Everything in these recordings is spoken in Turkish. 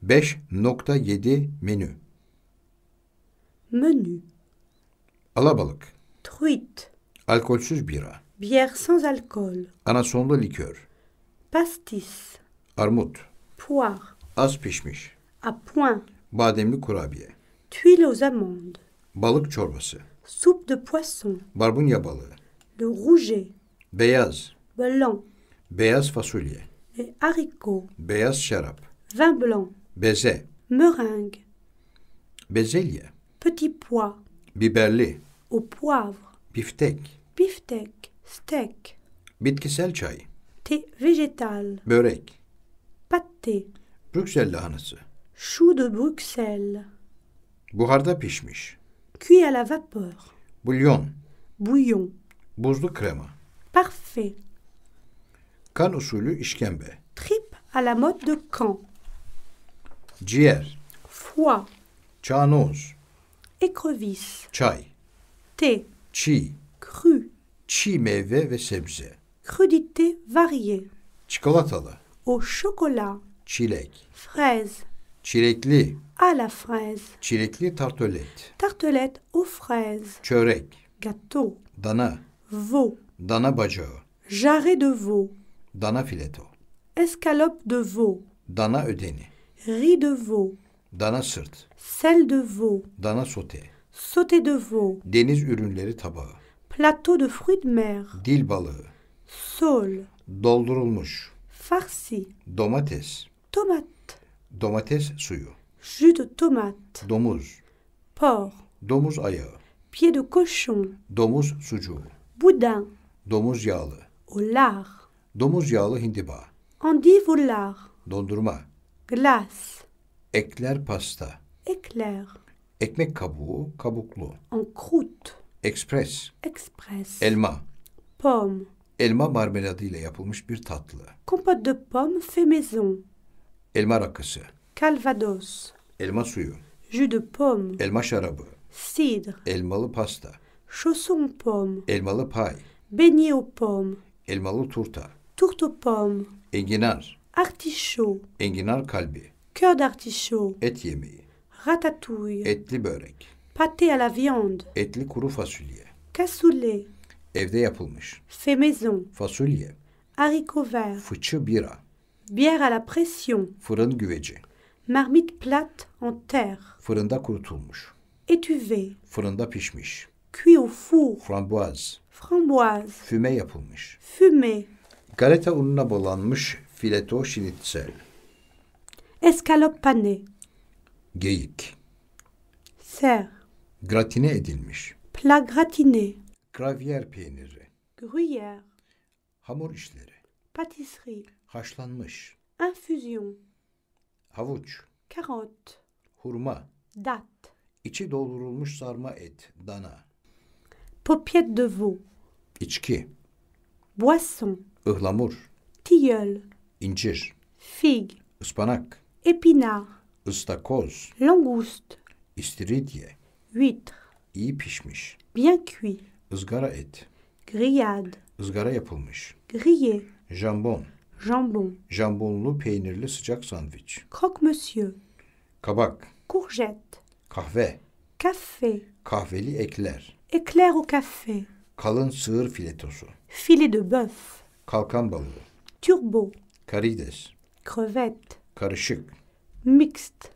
5.7 menü. Menu. Alabalık, Truite. alkolsüz bira, Bière sans alcool. anasonlu likör, Pastis. armut, Poire. az pişmiş, À point. bademli kurabiye, Tuile aux amandes. balık çorbası, Soupe de poisson. barbunya balığı, Le rouget. beyaz, Blanc. beyaz fasulye, Les haricots. beyaz şarap, Vin blanc. beze, Meringue. bezelye, Petit pois. biberli, Au poivre. biftek, Beefsteak. Steak. bitkisel çay, Thé végétal. börek, Pâté. Brüksel lahanası, Chou de Bruxelles. buharda pişmiş, Cuit à la vapeur. bulyon, Bouillon. buzlu krema, Parfait. kan usulü işkembe, Tripe à la mode de Caen. ciğer, Foie. çanoz, Écrevisse. çay, Thé. çiğ, Cru. çiğ meyve ve sebze, Crudité variée. çikolatalı, Au chocolat. çilek, Fraise. çilekli, À la fraise. çilekli tartolet, Tartelette aux fraises. çörek, Gâteau. dana, Veau. dana bacağı, Jarret de veau. dana fileto, Escalope de veau. dana ödeni, Riz de veau. dana sırt, Sel de veau. dana sote, Sauté de veau. deniz ürünleri tabağı, Plateau de fruits de mer. dil balığı, Saule. doldurulmuş, Farci. domates, Tomate. domates suyu, Jus de tomate. domuz, Porc. domuz ayağı, Pied de cochon. domuz sucuğu, Boudin. domuz yağlı, Au lard. domuz yağlı hindiba, Endive au lard. dondurma, Glace. ekler pasta, Éclair. ekmek kabuğu, kabuklu, En croûte. ekspres, Express. elma, Pomme. elma marmeladı ile yapılmış bir tatlı, Compote de pomme fait maison. elma rakısı, Calvados. elma suyu, Jus de pomme. elma şarabı, Cidre. elmalı pasta, Chausson pomme. elmalı pay, Beignet aux pommes. elmalı turta, Tourte aux pommes. enginar, Artichaut. enginar kalbi, Cœur d'artichaut. et yemeği, Ratatouille. etli börek, Pâté à la viande. etli kuru fasulye, Cassoulet. evde yapılmış, Fait maison. fasulye, Haricots verts. fıçı bira, Bière à la pression. fırın güveci, Marmite plate en terre. fırında kurutulmuş, Étuvée. fırında pişmiş, Cuit au four. frambuaz, Framboise. füme yapılmış, Fumée. galeta ununa bolanmış fileto şinitsel, Escalope panée. geyik, Cerf. gratine edilmiş, Plat gratiné. gravyer peyniri, Gruyère. hamur işleri, Pâtisserie. haşlanmış, Infusion. havuç, Carotte. hurma, Date. içi doldurulmuş sarma et, dana, Paupiette de veau. içki, Boisson. ıhlamur, Tilleul. incir, Figue. ıspanak, Épinard. ıstakoz, Langouste. istiridye, Huître. iyi pişmiş, Bien cuit. ızgara et, Grillade. ızgara yapılmış, Grillé. jambon, Jambon. jambonlu peynirli sıcak sandviç, Croque-monsieur. kabak, Courgette. kahve, Café. kahveli ekler, Éclair au café. kalın sığır filetosu, Filet de bœuf. kalkan balığı, Turbo. karides, Crevette. karışık, Mixte.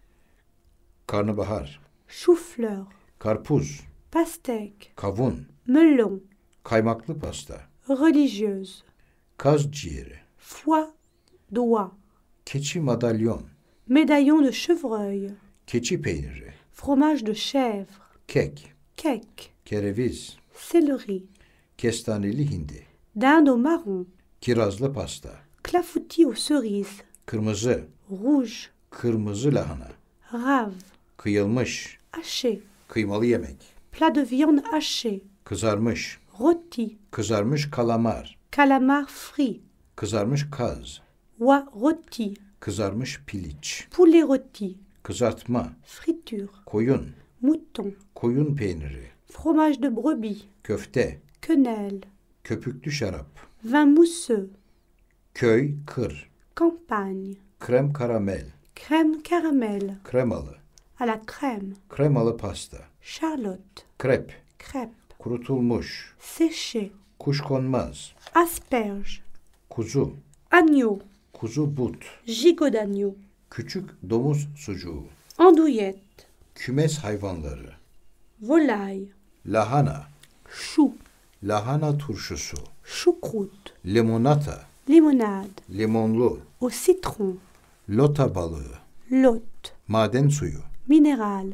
karnabahar, Chou-fleur. karpuz, Pastèque. kavun, Melon. kaymaklı pasta, Religieuse. kaz ciğeri, Foie d'oie. keçi madalyon, Médaillon de chevreuil. keçi peyniri, Fromage de chèvre. kek, Cake. kereviz, Céleri. kestaneli hindi, Dinde au marron. kirazlı pasta, Clafoutis aux cerises. kırmızı, Rouge. kırmızı lahana, Rave. kıyılmış, Haché. kıymalı yemek, Plat de viande haché. kızarmış, Rôti. kızarmış kalamar, Calamar frit. kızarmış kaz, Oie rôti. kızarmış piliç, Poulet rôti. kızartma, Friture. koyun, Mouton. koyun peyniri, Fromage de brebis. köfte, Quenelle. köpüklü şarap, Vin mousseux. köy, kır, Campagne. krem karamel, Crème caramel. kremalı, À la crème. kremalı pasta, Charlotte. krep, Crêpe. kurutulmuş, Séché. kuşkonmaz, Asperge. kuzu, Agneau. kuzu but, Gigot d'agneau. küçük domuz sucuğu, Andouillette. kümes hayvanları, Volaille. lahana, Chou. lahana turşusu, Choucroute. limonata, Limonade. limonlu, Au citron. lota balığı, Lot. maden suyu, Minéral.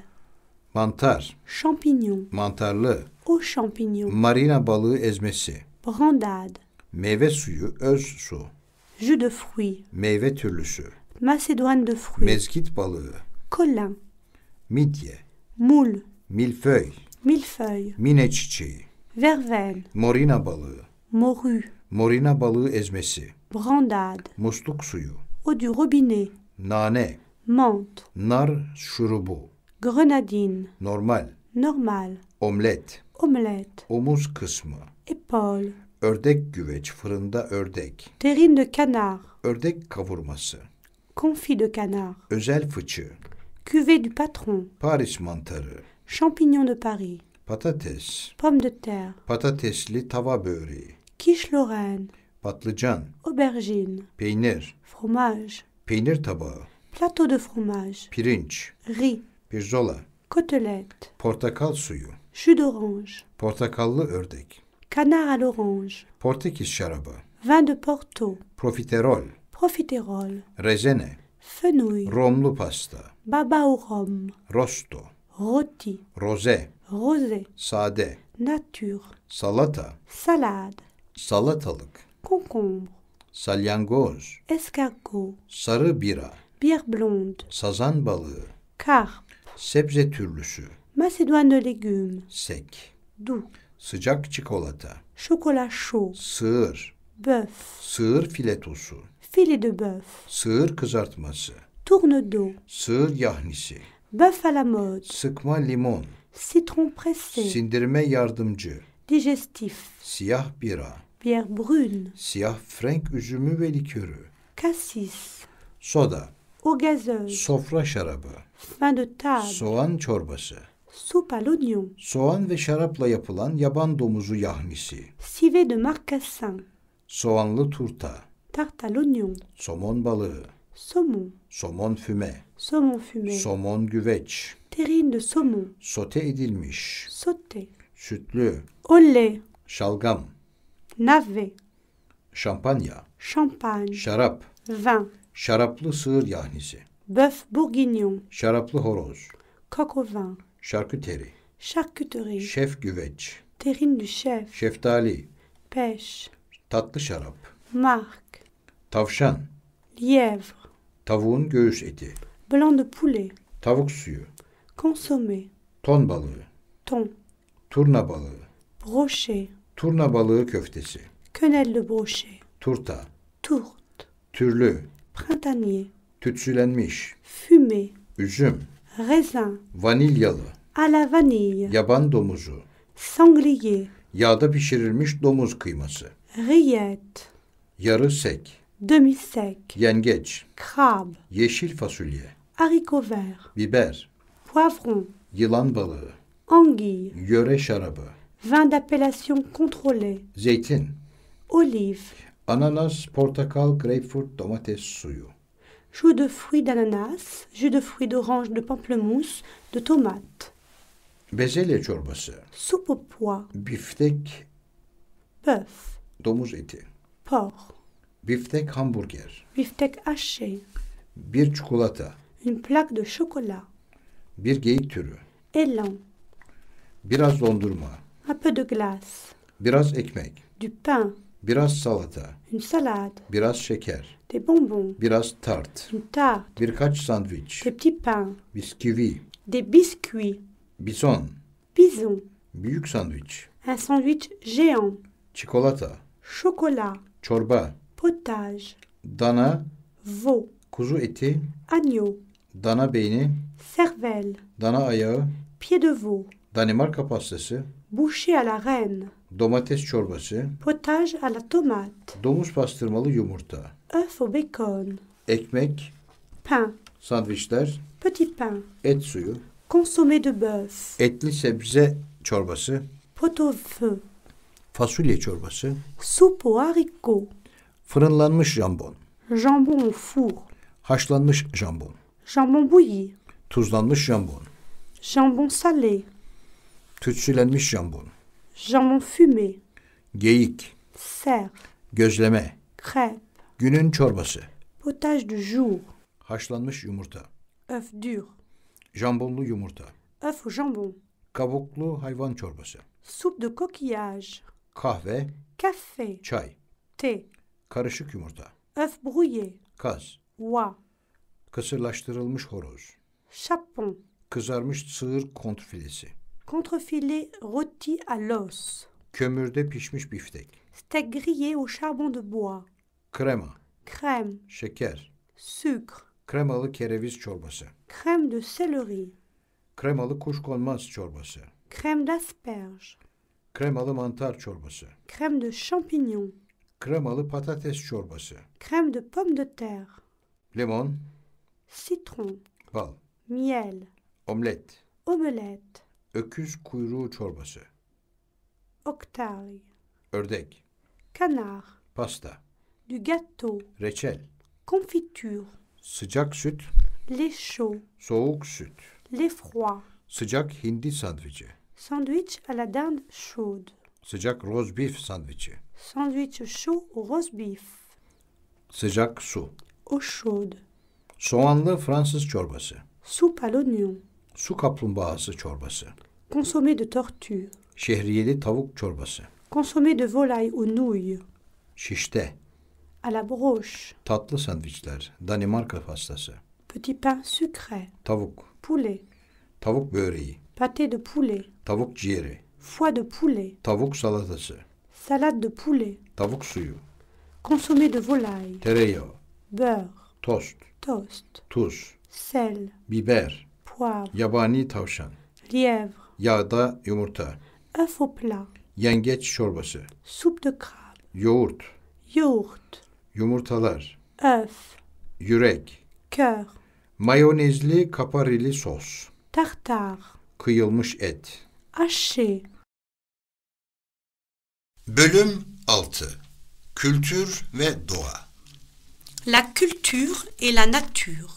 mantar, Champignon. mantarlı, Aux champignons. marina balığı ezmesi, Brandade. meyve suyu, öz su, Jus de fruits. meyve türlüsü, Macédoine de fruits. mezgit balığı, Colin. midye, Moule. milföy, Millefeuille. mine çiçeği, Verveine. morina balığı, Morue. morina balığı ezmesi, Brandade. musluk suyu, Eau du robinet. nane, Menthe. nar şurubu, Grenadine. normal, Normal. omlet, Omelette. omuz kısmı, Épaule. ördek güveç, fırında ördek, Terrine de canard. ördek kavurması, Confit de canard. özel fıçı, Cuvée du patron. Paris mantarı, Champignons de Paris. patates, Pommes de terre. patatesli tava böreği, Quiche Lorraine. patlıcan, Aubergine. peynir, Fromage. peynir tabağı, Plateau de fromage. pirinç, Riz. pirzola, Côtelette. portakal suyu, Jus d'orange. portakallı ördek, Canard à l'orange. Portekiz şarabı, Vin de Porto. profiterol, Profiterol. rezene, Fenouil. romlu pasta, Baba au rhum. rosto, Rôti. roze, Rosé. sade, Nature. salata, Salade. salatalık, Concombre. salyangoz, Escargot. sarı bira, Bière blonde. sazan balığı, Carpe. sebze türlüsü, Macédoine de légumes. sek, Doux. sıcak çikolata, Chocolat chaud. sığır, Bœuf. sığır filetosu, Filet de bœuf. sığır kızartması, Tourne d'eau. sığır yahnisi, Bœuf à la mode. sıkma limon, Citron pressé. sindirime yardımcı, Digestif. siyah bira, Bière brune. siyah frenk üzümü ve likörü, Cassis. soda, Eau gazeuse. sofra şarabı, Vin de table. soğan çorbası, Soupe à l'oignon. soğan ve şarapla yapılan yaban domuzu yahnisi, Civet de marcassin. soğanlı turta, Tarte à l'oignon. somon balığı, Saumon. somon füme, Saumon fumé. somon güveç, Terrine de saumon. sote edilmiş, Sauté. sütlü, Au lait. şalgam, Navet. şampanya, Champagne. şarap, Vin. şaraplı sığır yahnisi, Bœuf bourguignon. şaraplı horoz, Coq au vin. şarküteri, Charcuterie. şef güveç, Terrine du chef. şeftali, Pêche. tatlı şarap, Marc. tavşan, Lièvre. tavuğun göğüs eti, Blanc de poulet. tavuk suyu, Consommé. ton balığı, Thon. turna balığı, Brochet. turna balığı köftesi, Quenelle de brochet. turta, Tourte. türlü, Printanier. tütsülenmiş, Fumé. üzüm, Raisin. vanilyalı, À la vanille. yaban domuzu, Sanglier. yağda pişirilmiş domuz kıyması, Rillette. yarı sek, Demi-sec. yengeç, Crabe. yeşil fasulye, Haricot vert. biber, Poivron. yılan balığı, Anguille. yöre şarabı, Vin d'appellation contrôlée. zeytin, Olive. ananas, portakal, greyfurt, domates suyu, Jus de fruits d'ananas. Jus de fruits d'orange, de pamplemousse, de tomate. bezelye çorbası, Soupe aux pois. biftek, Bœuf. domuz eti, Porc. biftek hamburger, Beefsteak haché. bir çikolata, Une plaque de chocolat. bir geyik türü, Élan. biraz dondurma, Un peu de glace. biraz ekmek, Du pain. biraz salata, Une salade. biraz şeker, Des bonbons. biraz tart, Une tarte. birkaç sandviç, Des petits pains. bisküvi, Des biscuits. bison, Bison. büyük sandviç, Un sandwich géant. çikolata, Chocolat. çorba, Potage. dana, Veau. kuzu eti, Agneau. dana beyni, Cervelle. dana ayağı, Pied de veau. Danimarka pastası, Bouchée à la reine. domates çorbası, Potage à la tomate. domuz pastırmalı yumurta, Œuf au bacon. ekmek, Pain. Sandviçler, Petit pain. et suyu, Consommé de bœuf. etli sebze çorbası, Pot-au-feu. fasulye çorbası, Soupe aux haricots. fırınlanmış jambon, Jambon au four. haşlanmış jambon, Jambon bouilli. tuzlanmış jambon, Jambon salé. tütsülenmiş jambon, Jambon fumé. geyik, Cerf. gözleme, Crêpe. günün çorbası, Potage du jour. haşlanmış yumurta, Œuf dur. jambonlu yumurta, Œuf au jambon. kabuklu hayvan çorbası, Soupe de coquillage. kahve, Café. çay, Thé. karışık yumurta, Œuf brouillé. kaz, Oie. kısırlaştırılmış horoz, Chapon. kızarmış sığır kontrfilesi, Contrefilet rôti à l'os. kömürde pişmiş biftek, Steak grillé au charbon de bois. krema, Crème. şeker, Sucre. kremalı kereviz çorbası, Crème de céleri. kremalı kuşkonmaz çorbası, Crème d'asperge. kremalı mantar çorbası, Crème de champignon. kremalı patates çorbası, Crème de pomme de terre. limon, Citron. bal, Miel. omlet, Omelette. öküz kuyruğu çorbası, Octail. ördek, Canard. pasta, Du gâteau. reçel, Confiture. sıcak süt, Lait chaud. soğuk süt, Lait froid. sıcak hindi sandviçi, Sandwich à la dinde chaude. sıcak roast beef sandviçi, Sandwich chaud au roast beef. sıcak su, Eau chaude. soğanlı Fransız çorbası, Soupe à l'oignon. su kaplumbağası çorbası, Consommé de tortue. şehriyeli tavuk çorbası, Consommé de volaille aux nouilles. şişte, À la broche. tatlı sandviçler, Danimarka pastası, Petit pain sucré. tavuk, Poulet. tavuk böreği, Pâté de poulet. tavuk ciğeri, Foie de poulet. tavuk salatası, Salade de poulet. tavuk suyu, Consommé de volaille. tereyağı, Beurre. tost, Toast. tuz, Sel. biber, Poivre. yabani tavşan, Lièvre. yağda yumurta, Œuf au plat. yengeç çorbası, Soupe de crabe. yoğurt, Yaourt. yumurtalar, Œuf. yürek, Cœur. mayonezli kaparili sos, Tartare. kıyılmış et. Haché. Bölüm 6. Kültür ve doğa. La culture et la nature.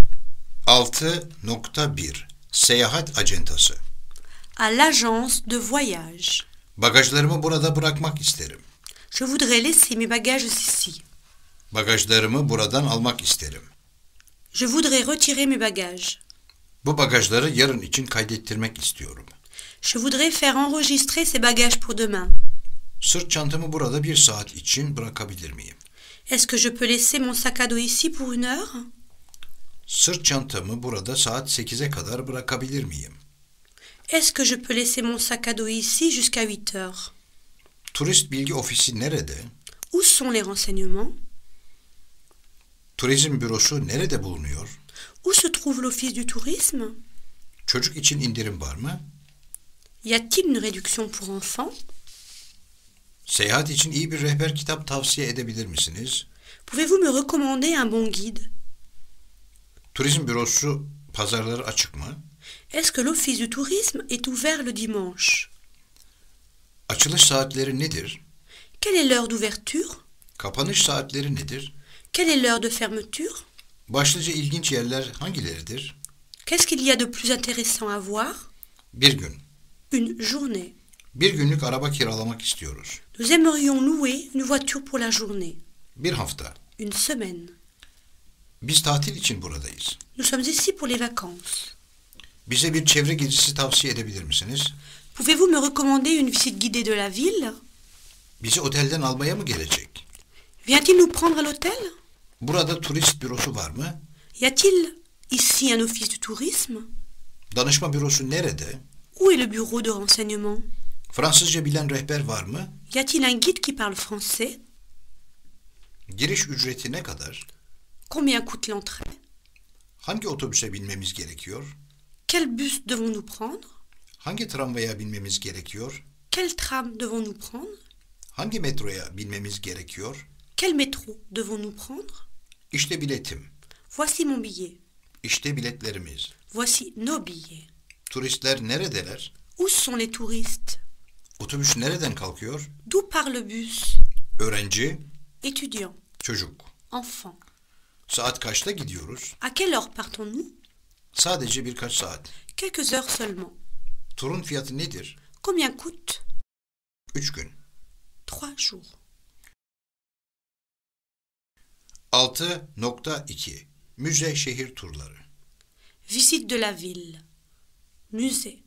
6.1 Seyahat acentası. À l'agence de voyage. Bagajlarımı burada bırakmak isterim. Je voudrais laisser mes bagages ici. Bagajlarımı buradan almak isterim. Je voudrais retirer mes bagages. Bu bagajları yarın için kaydettirmek istiyorum. Je voudrais faire enregistrer ces bagages pour demain. Sırt çantamı burada 1 saat için bırakabilir miyim? Est-ce que je peux laisser mon sac à dos ici pour une heure? Sırt çantamı burada saat 8'e kadar bırakabilir miyim? Est-ce que je peux laisser mon sac à dos ici jusqu'à 8 heures? Turist bilgi ofisi nerede? Où sont les renseignements? Turizm bürosu nerede bulunuyor? Où se trouve l'office du tourisme? Çocuk için indirim var mı? Y a-t-il une réduction pour enfants? Seyahat için iyi bir rehber kitap tavsiye edebilir misiniz? Pouvez-vous me recommander un bon guide? Turizm bürosu pazarları açık mı? Est-ce que l'office du tourisme est ouvert le dimanche? Açılış saatleri nedir? Quelle est l'heure d'ouverture? Kapanış saatleri nedir? Quelle est l'heure de fermeture? Başlıca ilginç yerler hangileridir? Qu'est-ce qu'il y a de plus intéressant à voir? Bir gün. Une journée. Bir günlük araba kiralamak istiyoruz. Nous aimerions louer une voiture pour la journée. Bir hafta. Une semaine. Biz tatil için buradayız. Nous sommes ici pour les vacances. Bize bir çevre gezisi tavsiye edebilir misiniz? Pouvez-vous me recommander une visite guidée de la ville? Bizi otelden almaya mı gelecek? Vient-il nous prendre à l'hôtel? Burada turist bürosu var mı? Y a-t-il ici un office du tourisme? Danışma bürosu nerede? Où est le bureau de renseignement? Fransızca bilen rehber var mı? Y a-t-il un guide qui parle français? Giriş ücreti ne kadar? Combien coûte l'entrée? Hangi otobüse binmemiz gerekiyor? Quel bus devons-nous prendre? Hangi tramvaya binmemiz gerekiyor? Quel tram devons-nous prendre? Hangi metroya binmemiz gerekiyor? Quel métro devons-nous prendre? İşte biletim. Voici mon billet. İşte biletlerimiz. Voici nos billets. Turistler neredeler? Où sont les touristes? Otobüs nereden kalkıyor? D'où part le bus? Öğrenci, Étudiants, çocuk. enfants. Saat kaçta gidiyoruz? À quelle heure partons-nous? Sadece birkaç saat. Quelques heures seulement. Turun fiyatı nedir? Combien coûte? 3 gün. 3 jours. 6.2 Müze şehir turları. Visite de la ville. Musée.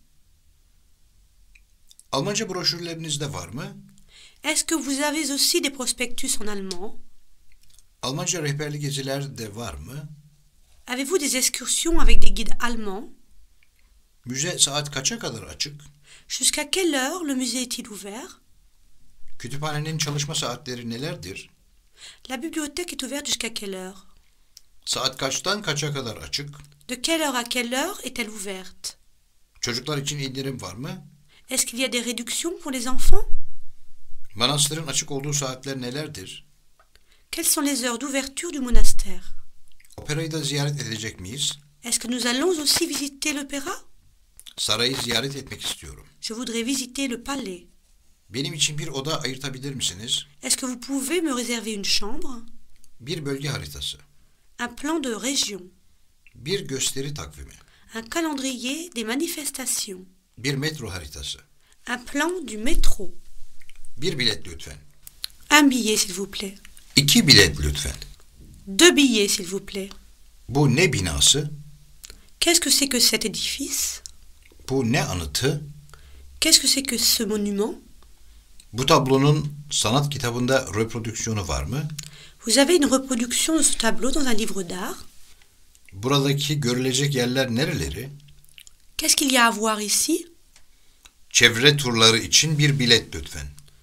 Almanca broşürlerinizde var mı? Est-ce que vous avez aussi des prospectus en allemand? Almanca rehberli geziler de var mı? Avez-vous des excursions avec des guides allemands? Müze saat kaça kadar açık? Jusqu'à quelle heure le musée est-il ouvert? Kütüphanenin çalışma saatleri nelerdir? La bibliothèque est ouverte jusqu'à quelle heure? Saat kaçtan kaça kadar açık? De quelle heure à quelle heure est-elle ouverte? Çocuklar için indirim var mı? Est-ce qu'il y a des réductions pour les enfants? Manastırın açık olduğu saatler nelerdir? Quelles sont les heures d'ouverture du monastère? Operayı da ziyaret edecek miyiz? Est-ce que nous allons aussi visiter l'opéra? Sarayı ziyaret etmek istiyorum. Je voudrais visiter le palais. Benim için bir oda ayırtabilir misiniz? Est-ce que vous pouvez me réserver une chambre? Bir bölge haritası. Un plan de région. Bir gösteri takvimi. Un calendrier des manifestations. Bir metro haritası. Un plan du métro. Bir bilet lütfen. Un billet s'il vous plaît. 2 bilet lütfen. 2 billets s'il vous plaît. Bu ne binası? Qu'est-ce que c'est que cet édifice? Bu ne anıtı? Qu'est-ce que c'est que ce monument? Bu tablonun sanat kitabında reprodüksiyonu var mı? Vous avez une reproduction de ce tableau dans un livre d'art? Buradaki görülecek yerler nereleri? Qu'est-ce qu'il y a à voir ici? Çevre turları için bir bilet lütfen.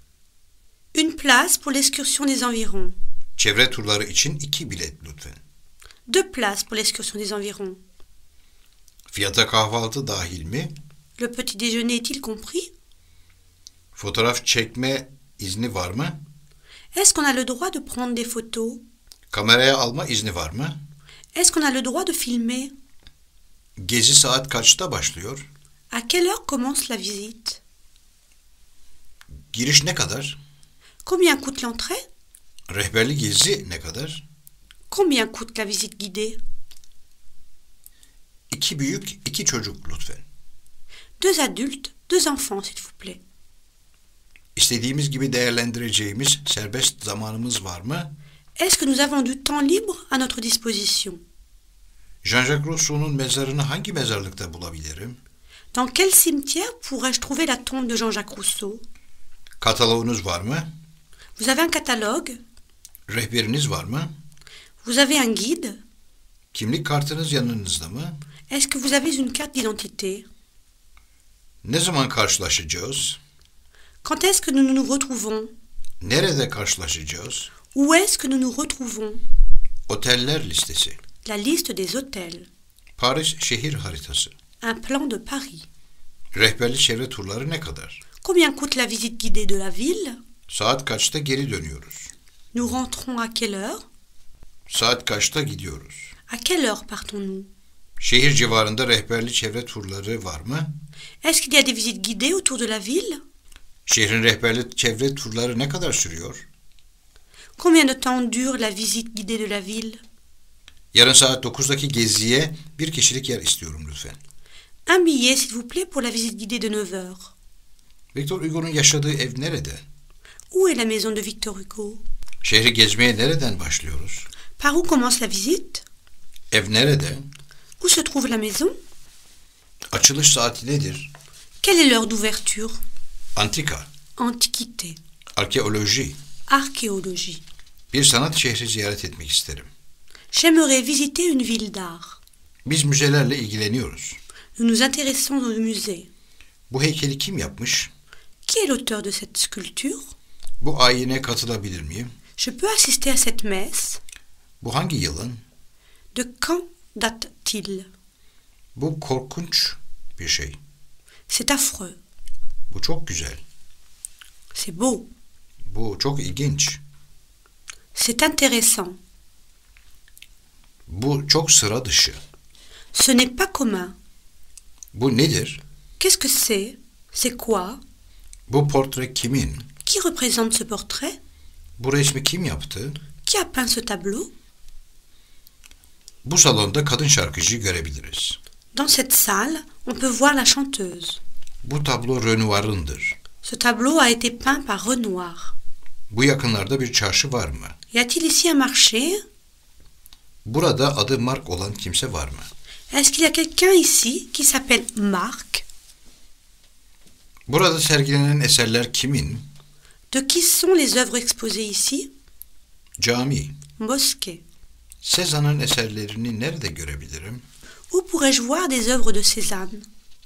Une place pour l'excursion des environs. Çevre turları için 2 bilet lütfen. 2 places pour l'excursion des environs. Fiyata kahvaltı dahil mi? Le petit déjeuner est-il compris? Fotoğraf çekme izni var mı? Est-ce qu'on a le droit de prendre des photos? Kameraya alma izni var mı? Est-ce qu'on a le droit de filmer? Gezi saat kaçta başlıyor? À quelle heure commence la visite? Giriş ne kadar? Combien coûte l'entrée? Rehberli gezi ne kadar? Combien coûte la visite guidée? 2 büyük, 2 çocuk lütfen. 2 adultes, 2 enfants s'il vous plaît. İstediğimiz gibi değerlendireceğimiz serbest zamanımız var mı? Est-ce que nous avons du temps libre à notre disposition? Jean-Jacques Rousseau'nun mezarını hangi mezarlıkta bulabilirim? Dans quel cimetière pourrais-je trouver la tombe de Jean-Jacques Rousseau? Kataloğunuz var mı? Vous avez un catalogue? Rehberiniz var mı? Vous avez un guide? Kimlik kartınız yanınızda mı? Est-ce que vous avez une carte d'identité? Ne zaman karşılaşacağız? Quand est-ce que nous nous retrouvons? Nerede karşılaşacağız? Où est-ce que nous nous retrouvons? Oteller listesi. La liste des hôtels. Paris şehir haritası. Un plan de Paris. Rehberli çevre turları ne kadar? Combien coûte la visite guidée de la ville? Saat kaçta geri dönüyoruz? Nous rentrons à quelle heure? Saat kaçta gidiyoruz? À quelle heure partons-nous? Şehir civarında rehberli çevre turları var mı? Est-ce qu'il y a des visites guidées autour de la ville? Şehrin rehberli çevre turları ne kadar sürüyor? Combien de temps dure la visite guidée de la ville? Yarın saat 9'daki geziye bir kişilik yer istiyorum lütfen. Un billet s'il vous plaît pour la visite guidée de 9 heures. Victor Hugo'nun yaşadığı ev nerede? Où est la maison de Victor Hugo? Şehri gezmeye nereden başlıyoruz? Par où commence la visite? Ev nerede? Où se trouve la maison? Açılış saati nedir? Quelle est l'heure d'ouverture? Antika, Antiquité. arkeoloji. Archéologie. Bir sanat şehri ziyaret etmek isterim. J'aimerais visiter une ville d'art. Biz müzelerle ilgileniyoruz. Nous nous intéressons aux musées. Bu heykeli kim yapmış? Qui est l'auteur de cette sculpture? Bu ayine katılabilir miyim? Je peux assister à cette messe? Bu hangi yılın? De quand date-t-il? Bu korkunç bir şey. C'est affreux. Bu çok güzel. C'est beau. Bu çok ilginç. C'est intéressant. Bu çok sıra dışı. Ce n'est pas commun. Bu nedir? Qu'est-ce que c'est? C'est quoi? Bu portre kimin? Qui représente ce portrait? Bu resmi kim yaptı? Qui a peint ce tableau? Bu salonda kadın şarkıcıyı görebiliriz. Dans cette salle, on peut voir la chanteuse. Bu tablo Renoir'ındır. Ce tableau a été peint par Renoir. Bu yakınlarda bir çarşı var mı? Y a-t-il ici un marché? Burada adı Mark olan kimse var mı? Est-ce qu'il y a quelqu'un ici qui s'appelle Marc? Burada sergilenen eserler kimin? De qui sont les œuvres exposées ici? Cami. Mosquée. Cézanne'ın eserlerini nerede görebilirim? Où pourrais-je voir des œuvres de Cézanne?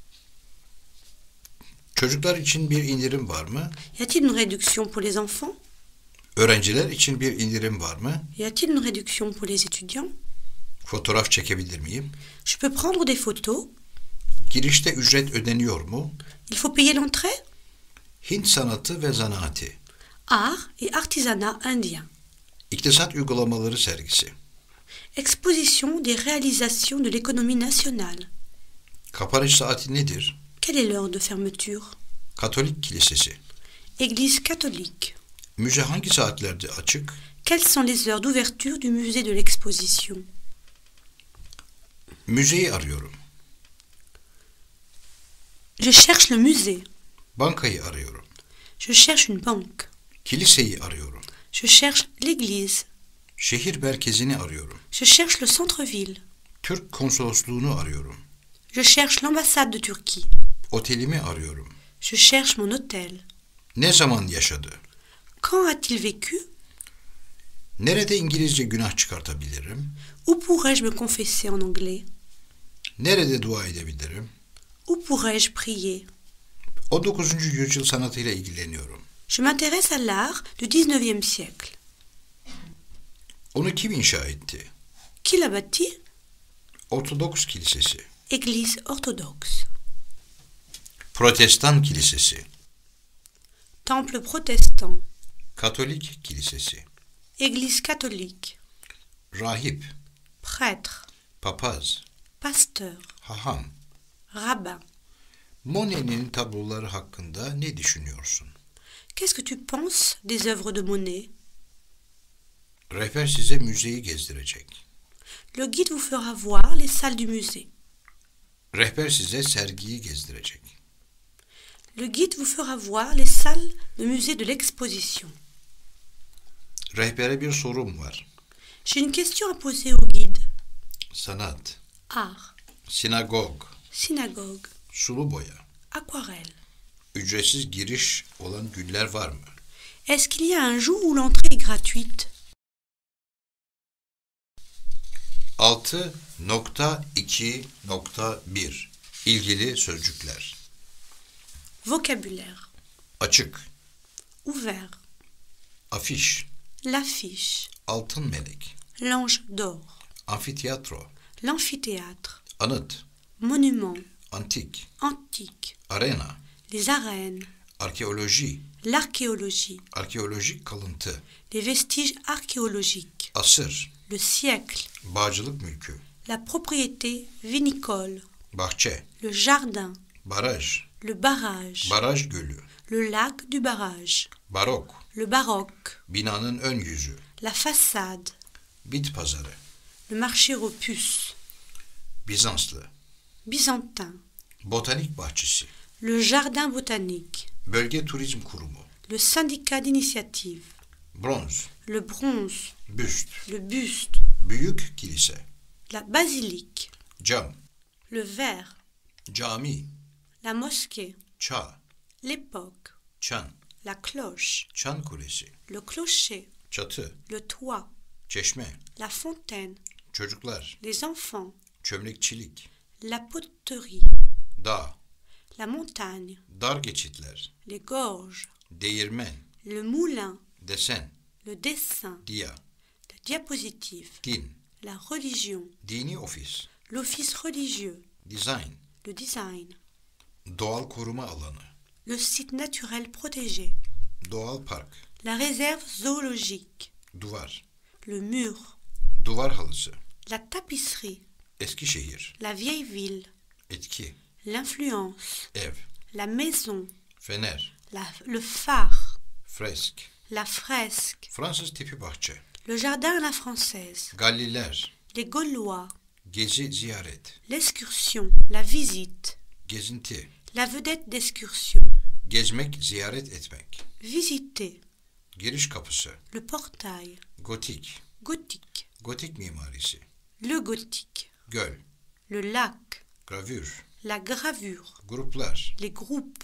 Çocuklar için bir indirim var mı? Y a-t-il une réduction pour les enfants? Öğrenciler için bir indirim var mı? Y a-t-il une réduction pour les étudiants? Fotoğraf çekebilir miyim? Je peux prendre des photos? Girişte ücret ödeniyor mu? Il faut payer l'entrée? Hint sanatı ve zanaati. Art et artisanat indien. İktisat uygulamaları sergisi. Exposition des réalisations de l'économie nationale. Kapanış saati nedir? Quelle est l'heure de fermeture? Katolik kilisesi. Église catholique. Müze hangi saatlerde açık? Quelles sont les heures d'ouverture du musée de l'exposition? Müzeyi arıyorum. Je cherche le musée. Bankayı arıyorum. Je cherche une banque. Kiliseyi arıyorum. Je cherche l'église. Şehir merkezini arıyorum. Je cherche le centre-ville. Türk konsolosluğunu arıyorum. Je cherche l'ambassade de Turquie. Otelimi arıyorum. Je cherche mon hôtel. Ne zaman yaşadı? Quand a-t-il vécu? Nerede İngilizce günah çıkartabilirim? Où pourrais-je me confesser en anglais? Nerede dua edebilirim? Où pourrais-je prier? 19. yüzyıl sanatıyla ilgileniyorum. Je m'intéresse à l'art du 19e siècle. Onu kim inşa etti? Qui l'a bâti? Ortodoks kilisesi. Église orthodoxe. Protestan kilisesi. Temple protestant. Katolik kilisesi. Église catholique. Rahip. Prêtre. Papaz. Pasteur. Haham. Rabbin. Monet'in tabloları hakkında ne düşünüyorsun? Qu'est-ce que tu penses des œuvres de Monet? Rehber size müzeyi gezdirecek. Le guide vous fera voir les salles du musée. Rehber size sergiyi gezdirecek. Le guide vous fera voir les salles de musée de l'exposition. Rehbere bir sorum var. J'ai une question à poser au guide. Sanat, Art, sinagog, synagogue, sulu boya, aquarelle. ücretsiz giriş olan güller var mı? Est-ce qu'il y a un jour où l'entrée est gratuite? 6.2.1 İlgili sözcükler. Vocabulaire. Açık, Ouvert. afiş, L'affiche. altın melek, L'ange d'or. amfiteyatro, L'amphithéâtre. anıt, Monument. antik, Antique. arena, Les arènes. arkeoloji, L'archéologie. arkeolojik kalıntı, Les vestiges archéologiques. asır, Le siècle. bağcılık mülkü, La propriété vinicole. bahçe, Le jardin. baraj, Le barrage. baraj gölü, Le lac du barrage. barok, Le baroque. binanın ön yüzü, La façade. bit pazarı, Le marché aux puces. Bizanslı, Byzantin. botanik bahçesi, Le jardin botanique. bölge turizm kurumu, Le syndicat d'initiative. bronz, Le bronze. büst, Le buste. büyük kilise, La basilique. cam, Le verre. cami, La mosquée. çağ, L'époque. çan, La cloche. çan kulesi, Le clocher. çatı, Le toit. çeşme, La fontaine. çocuklar, Les enfants. çömlekçilik, La poterie. dağ, La montagne. dar geçitler, Les gorges. değirmen, Le moulin. desen, Le dessin. dia, La diapositive. din, La religion. dini ofis, L'office religieux. dizayn, Le design. doğal koruma alanı, Le site naturel protégé. doğal park, La réserve zoologique. duvar, Le mur. duvar halısı, La tapisserie. Eskişehir, la vieille ville, etki, l'influence, ev, la maison, fener, le phare, fresk, la fresque, Fransız tipi bahçe, le jardin à la française, Galliler, les Gaulois, gezi ziyaret, l'excursion, la visite, gezinti, la vedette d'excursion, gezmek, ziyaret etmek, visiter, giriş kapısı, le portail, gotik, gothique, gotik mimarisi, le gothique, göl, le lac, gravür, la gravure, gruplar, les groupes,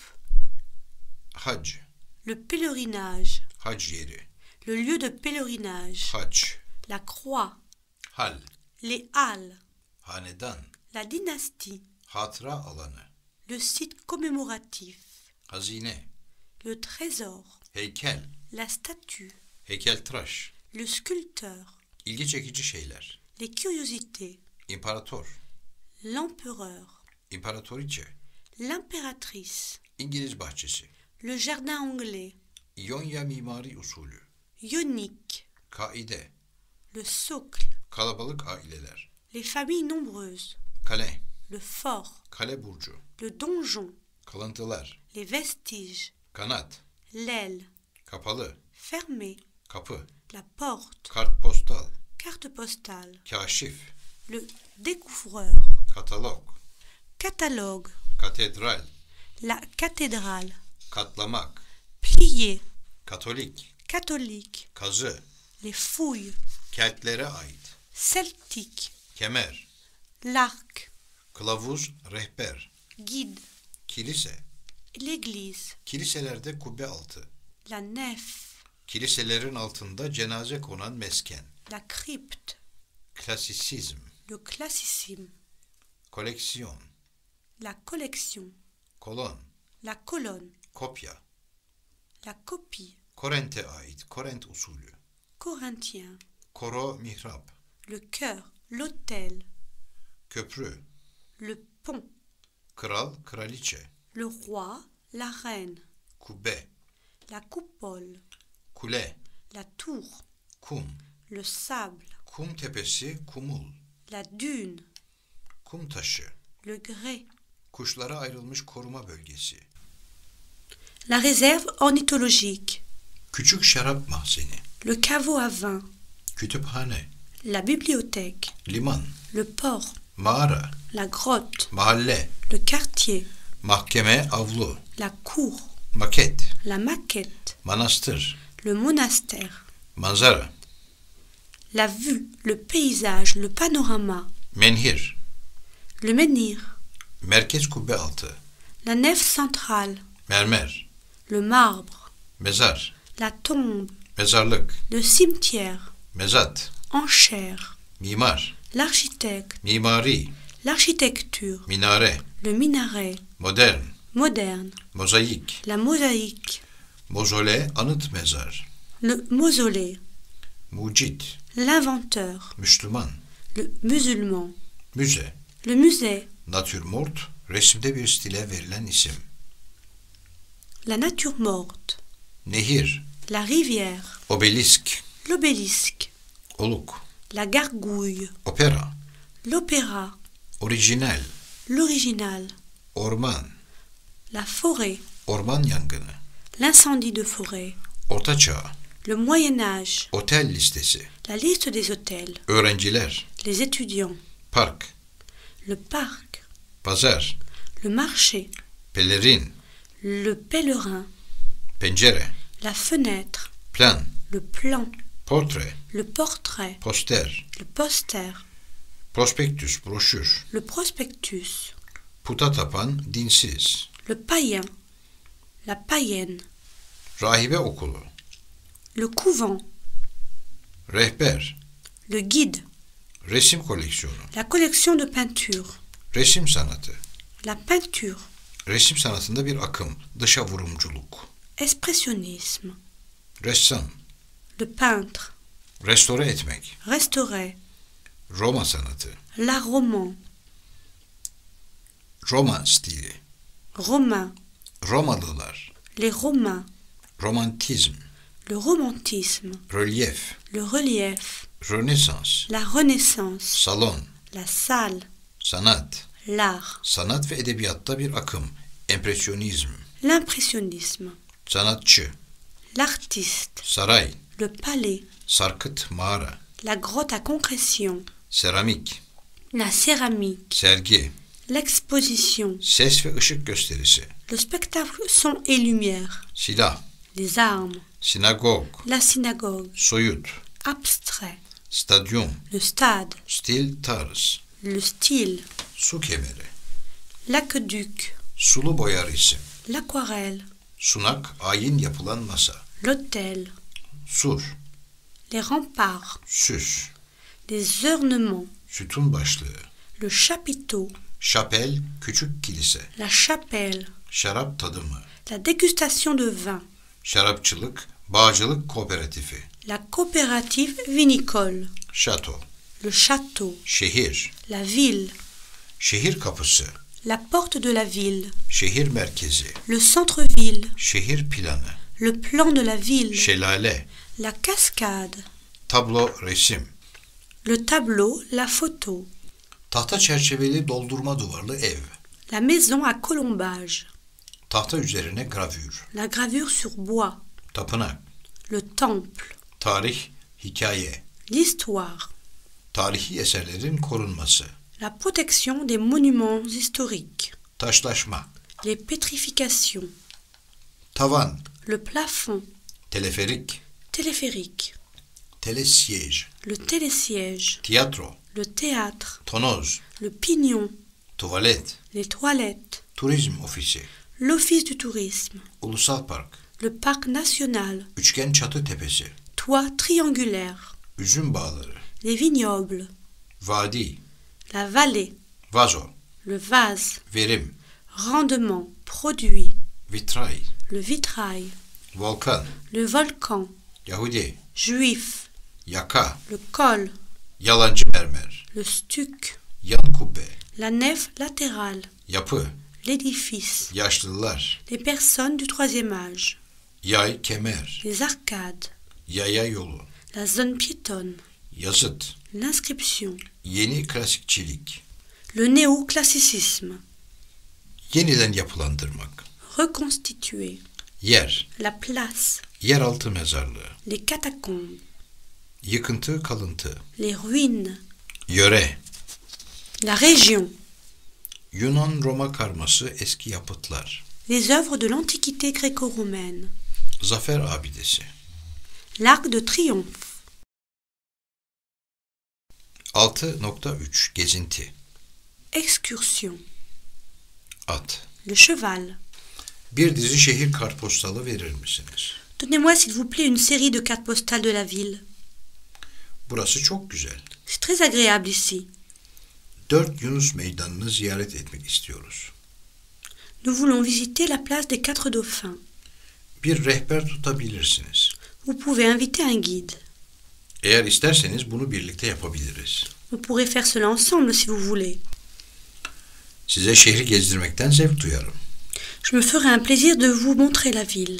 hac, le pèlerinage, hac yeri, le lieu de pèlerinage, hac, la croix, hal, les halles, hanedan, la dynastie, hatıra alanı, le site commémoratif, hazine, le trésor, heykel, la statue, heykeltıraş, le sculpteur, ilgi çekici şeyler, les curiosités, imparator, l'empereur, imparatoriçe, l'impératrice, İngiliz bahçesi, le jardin anglais, İonya mimari usulü, ionique, kaide, le socle, kalabalık aileler, les familles nombreuses, kale, le fort, kale burcu, le donjon, kalıntılar, les vestiges, kanat, l'aile, kapalı, fermé, kapı, la porte, kartpostal, carte postale, kaşif, le découvreur, katalog, catalogue, katedral, la cathédrale, katlamak, plier, katolik, catholique, kazı, les fouilles, Keltlere ait, celtique, kemer, l'arc, kılavuz, rehber, guide, kilise, l'église, kiliselerde kubbe altı, la nef, kiliselerin altında cenaze konan mesken, la crypte, klasisizm, le classicisme, koleksiyon, la collection, kolon, la colonne, kopya, la copie, Korent'e ait, Korent usulü, corinthien, koro, mihrap, le chœur, l'autel, köprü, le pont, kral, kraliçe, le roi, la reine, kubbe, la coupole, kule, la tour, kum, le sable, kum tepesi, kumul, la dune, kum taşı, le grès, kuşlara ayrılmış koruma bölgesi, la réserve ornithologique, küçük şarap mahzeni, le caveau à vin, kütüphane, la bibliothèque, liman, le port, mağara, la grotte, mahalle, le quartier, mahkeme, avlu, la cour, maket, la maquette, manastır, le monastère, manzara, la vue, le paysage, le panorama, menhir, le menhir, merkez kubbe altı, la nef centrale, mermer, le marbre, mezar, la tombe, mezarlık, le cimetière, mezat, enchère, mimar, l'architecte, mimari, l'architecture, minare, le minaret, modern, moderne, mozaik, la mosaïque, mozole, anıt mezar, le mausolée, mucit, l'inventeur, Müslüman, le musulman, müze, le musée, natürmort, resimde bir stile verilen isim, la nature morte, nehir, la rivière, obelisk, l'obélisque, oluk, la gargouille, opera, l'opéra, orijinal, l'original, orman, la forêt, orman yangını, l'incendie de forêt, Orta Çağ, le Moyen Âge, otel listesi, la liste des hôtels, öğrenciler, les étudiants, park, le parc, pazar, le marché, pelerin, le pèlerin, pencere, la fenêtre, plan, le plan, portre, le portrait, poster, le poster, prospektüs, broşür, le prospectus, puta tapan, dinsiz, le païen, la païenne, rahibe okulu, le couvent, rehber, le guide, resim koleksiyonu, la collection de peinture, resim sanatı, la peinture, resim sanatında bir akım, dışa vurumculuk, expressionnisme, ressam, le peintre, restore etmek, restaurer, Roma sanatı, l'art roman, Roma stili, romain, Romalılar, les romains, romantizm, le romantisme, rölyef, le relief, Rönesans, la renaissance, salon, La salle. Sanat. L'art. Sanat ve edebiyatta bir akım. Empresyonizm. L'impressionnisme. Sanatçı. L'artiste. Saray. Le palais. Sarkıt, mağara. La grotte à concrétion. Seramik. La céramique. Sergi. L'exposition. Ses ve ışık gösterisi. Le spectacle son et lumière. Silah. Les armes. Sinagog. La synagogue. Soyut. Abstrait. Stadyum. Le stade. Stil, tarz. Le style. Su kemeri. L'aqueduc. Sulu boyar isim. L'aquarelle. Sunak, ayin yapılan masa. L'autel. Sur. Les remparts. Süs. Les ornements. Sütun başlığı. Le chapiteau. Şapel, küçük kilise. La chapelle. Şarap tadımı. La dégustation de vin. Şarapçılık, bağcılık kooperatifi. La coopérative vinicole. Şato. Le château. Şehir. La ville. Şehir kapısı. La porte de la ville. Şehir merkezi. Le centre-ville. Şehir planı. Le plan de la ville. Şelale. La cascade. Tablo, resim. Le tableau. La photo. Tahta çerçeveli doldurma duvarlı ev. La maison à colombage. Tahta üzerine gravür. La gravure sur bois. Tapınak. Le temple. Tarih, hikaye. L'histoire. Tarihi eserlerin korunması. La protection des monuments historiques. Taşlaşma. Les pétrifications. Tavan. Le plafond. Teleferik. Téléphérique. Telesiyej. Le télésiège. Tiyatro. Le théâtre. Tonoz. Le pignon. Tuvalet. Les toilettes. Turizm ofisi. L'office du tourisme. Ulusal park. Le parc national. Üçgen çatı tepesi. Toit triangulaire. Üzüm bağları. Les vignobles. Vadi. La vallée. Vazo. Le vase. Verim. Rendement. Produit. Vitray. Le vitrail. Volkan. Le volcan. Yahudi. Juif. Yaka. Le col. Yalancı mermer. Le stuc. Yan kubbe. La nef latérale. Yapı. L'édifice. Yaşlılar. Les personnes du troisième âge. Yay, kemer. Les arcades. Yaya yolu. La zone piétonne. Yazıt. L'inscription. Yeni klasikçilik. Le néoclassicisme. Yeniden yapılandırmak. Reconstituer. Yer. La place. Yeraltı mezarlığı. Les catacombes. Yıkıntı, kalıntı. Les ruines. Yöre. La région. Yunan-Roma karması, eski yapıtlar. Les œuvres de l'Antiquité gréco-romaine. Zafer abidesi. L'Arc de Triomphe. 6.3 Gezinti. Excursion. At. Le cheval. Bir dizi şehir kartpostalı verir misiniz? Donnez-moi s'il vous plaît une série de cartes postales de la ville. Burası çok güzel. C'est très agréable ici. 4 Yunus Meydanı'nı ziyaret etmek istiyoruz. Nous voulons visiter la place des Quatre Dauphins. Bir rehber tutabilirsiniz. Vous pouvez inviter un guide. Eğer isterseniz bunu birlikte yapabiliriz. On pourrait faire cela ensemble si vous voulez. Size şehri gezdirmekten zevk duyarım. Je me ferai un plaisir de vous montrer la ville.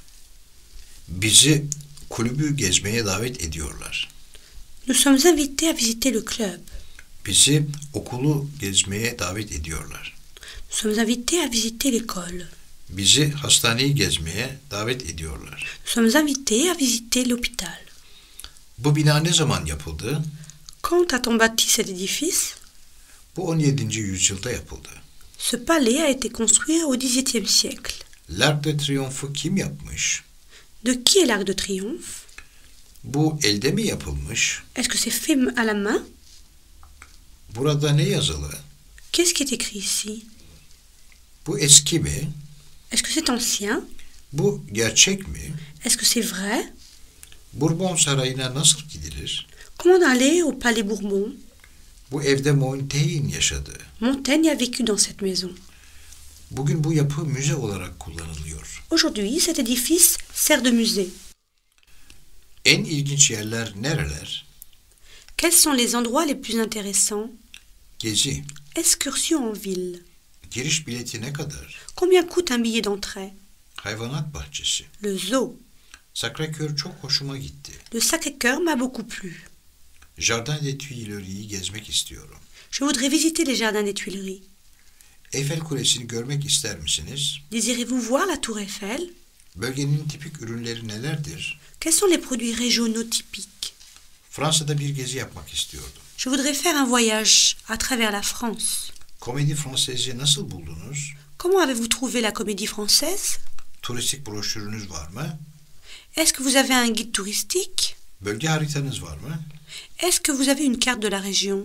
Bizi kulübü gezmeye davet ediyorlar. Nous sommes invités à visiter le club. Bizi okulu gezmeye davet ediyorlar. Nous sommes invités à visiter l'école. Bizi hastaneyi gezmeye davet ediyorlar. Nous sommes invités à visiter l'hôpital. Bu bina ne zaman yapıldı? Quand a-t-on bâti cet édifice? Bu 17. yüzyılda yapıldı. Ce palais a été construit au XVIIe siècle. L'Arc de Triomphe'u kim yapmış? De qui est l'Arc de Triomphe? Bu elde mi yapılmış? Est-ce que c'est fait à la main? Burada ne yazılı? Qu'est-ce qui est écrit ici? Bu eski mi? Est-ce que c'est ancien? Bu gerçek mi? Est-ce que c'est vrai? Bourbon Sarayı'na nasıl gidilir? Comment aller au Palais Bourbon? Bu evde Montaigne yaşadı. Montaigne a vécu dans cette maison. Bugün bu yapı müze olarak kullanılıyor. Aujourd'hui, cet édifice sert de musée. En ilginç yerler nereler? Quels sont les endroits les plus intéressants? Gezi. Excursion en ville. Giriş bileti ne kadar? Combien coûte un billet d'entrée? Hayvanat bahçesi. Le zoo. Sacré-Cœur çok hoşuma gitti. Le Sacré-Cœur m'a beaucoup plu. Jardin des Tuileries gezmek istiyorum. Je voudrais visiter les jardins des Tuileries. Eyfel Kulesi'ni görmek ister misiniz? Désirez-vous voir la Tour Eiffel? Bölgenin tipik ürünleri nelerdir? Quels sont les produits régionaux typiques? Fransa'da bir gezi yapmak istiyordum. Je voudrais faire un voyage à travers la France. Komedi Fransız'ı nasıl buldunuz? Comment avez-vous trouvé la comédie française? Turistik broşürünüz var mı? Est-ce que vous avez un guide touristique? Bölge haritanız var mı? Est-ce que vous avez une carte de la région?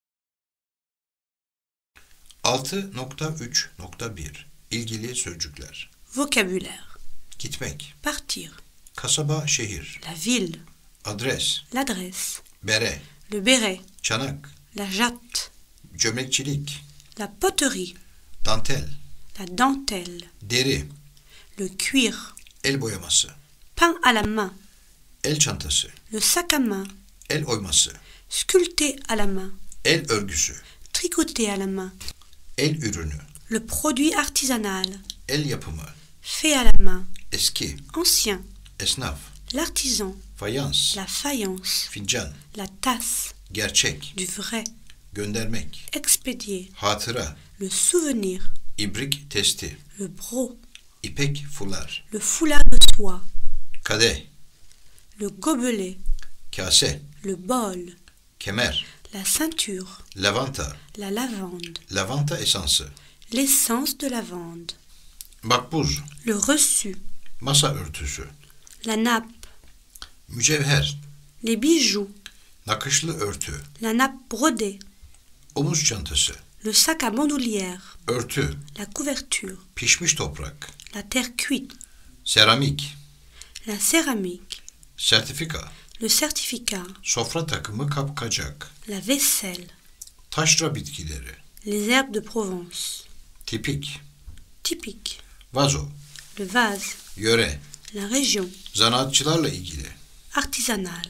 6.3.1 İlgili sözcükler. Vocabulaire. Gitmek. Partir. Kasaba, şehir. La ville. Adres. L'adresse. Bere. Le béret. Çanak. La jatte. Çömlekçilik. La poterie. Dantel. La dentelle. Deri. Le cuir. El boyaması. Peint à la main. El çantası. Le sac à main. El oyması. Sculpté à la main. El örgüsü. Tricoté à la main. El ürünü. Le produit artisanal. El yapımı. Fait à la main. Eski. Ancien. Esnaf. L'artisan. Fayans. La faïence. Fincan. La tasse. Gerçek. Du vrai. Göndermek. Expédier. Hatıra. Le souvenir. İbrik testi. Le broc. İpek fular. Le foulard de soie. Kadeh. Le gobelet. Kase. Le bol. Kemer. La ceinture. Lavanta. La lavande. Lavanta esansı. L'essence de lavande. Makbuz. Le reçu. Masa örtüsü. La nappe. Mücevher. Les bijoux. Nakışlı örtü. La nappe brodée. Omuz çantası. Le sac à bandoulière. Örtü. La couverture. Pişmiş toprak. La terre cuite. Seramik. La céramique. Sertifika. Le certificat. Sofra takımı kapkacak. La vaisselle. Taşra bitkileri. Les herbes de Provence. Tipik. Typique. Vazo. Le vase. Yöre. La région. Zanaatçılarla ilgili. Artisanal.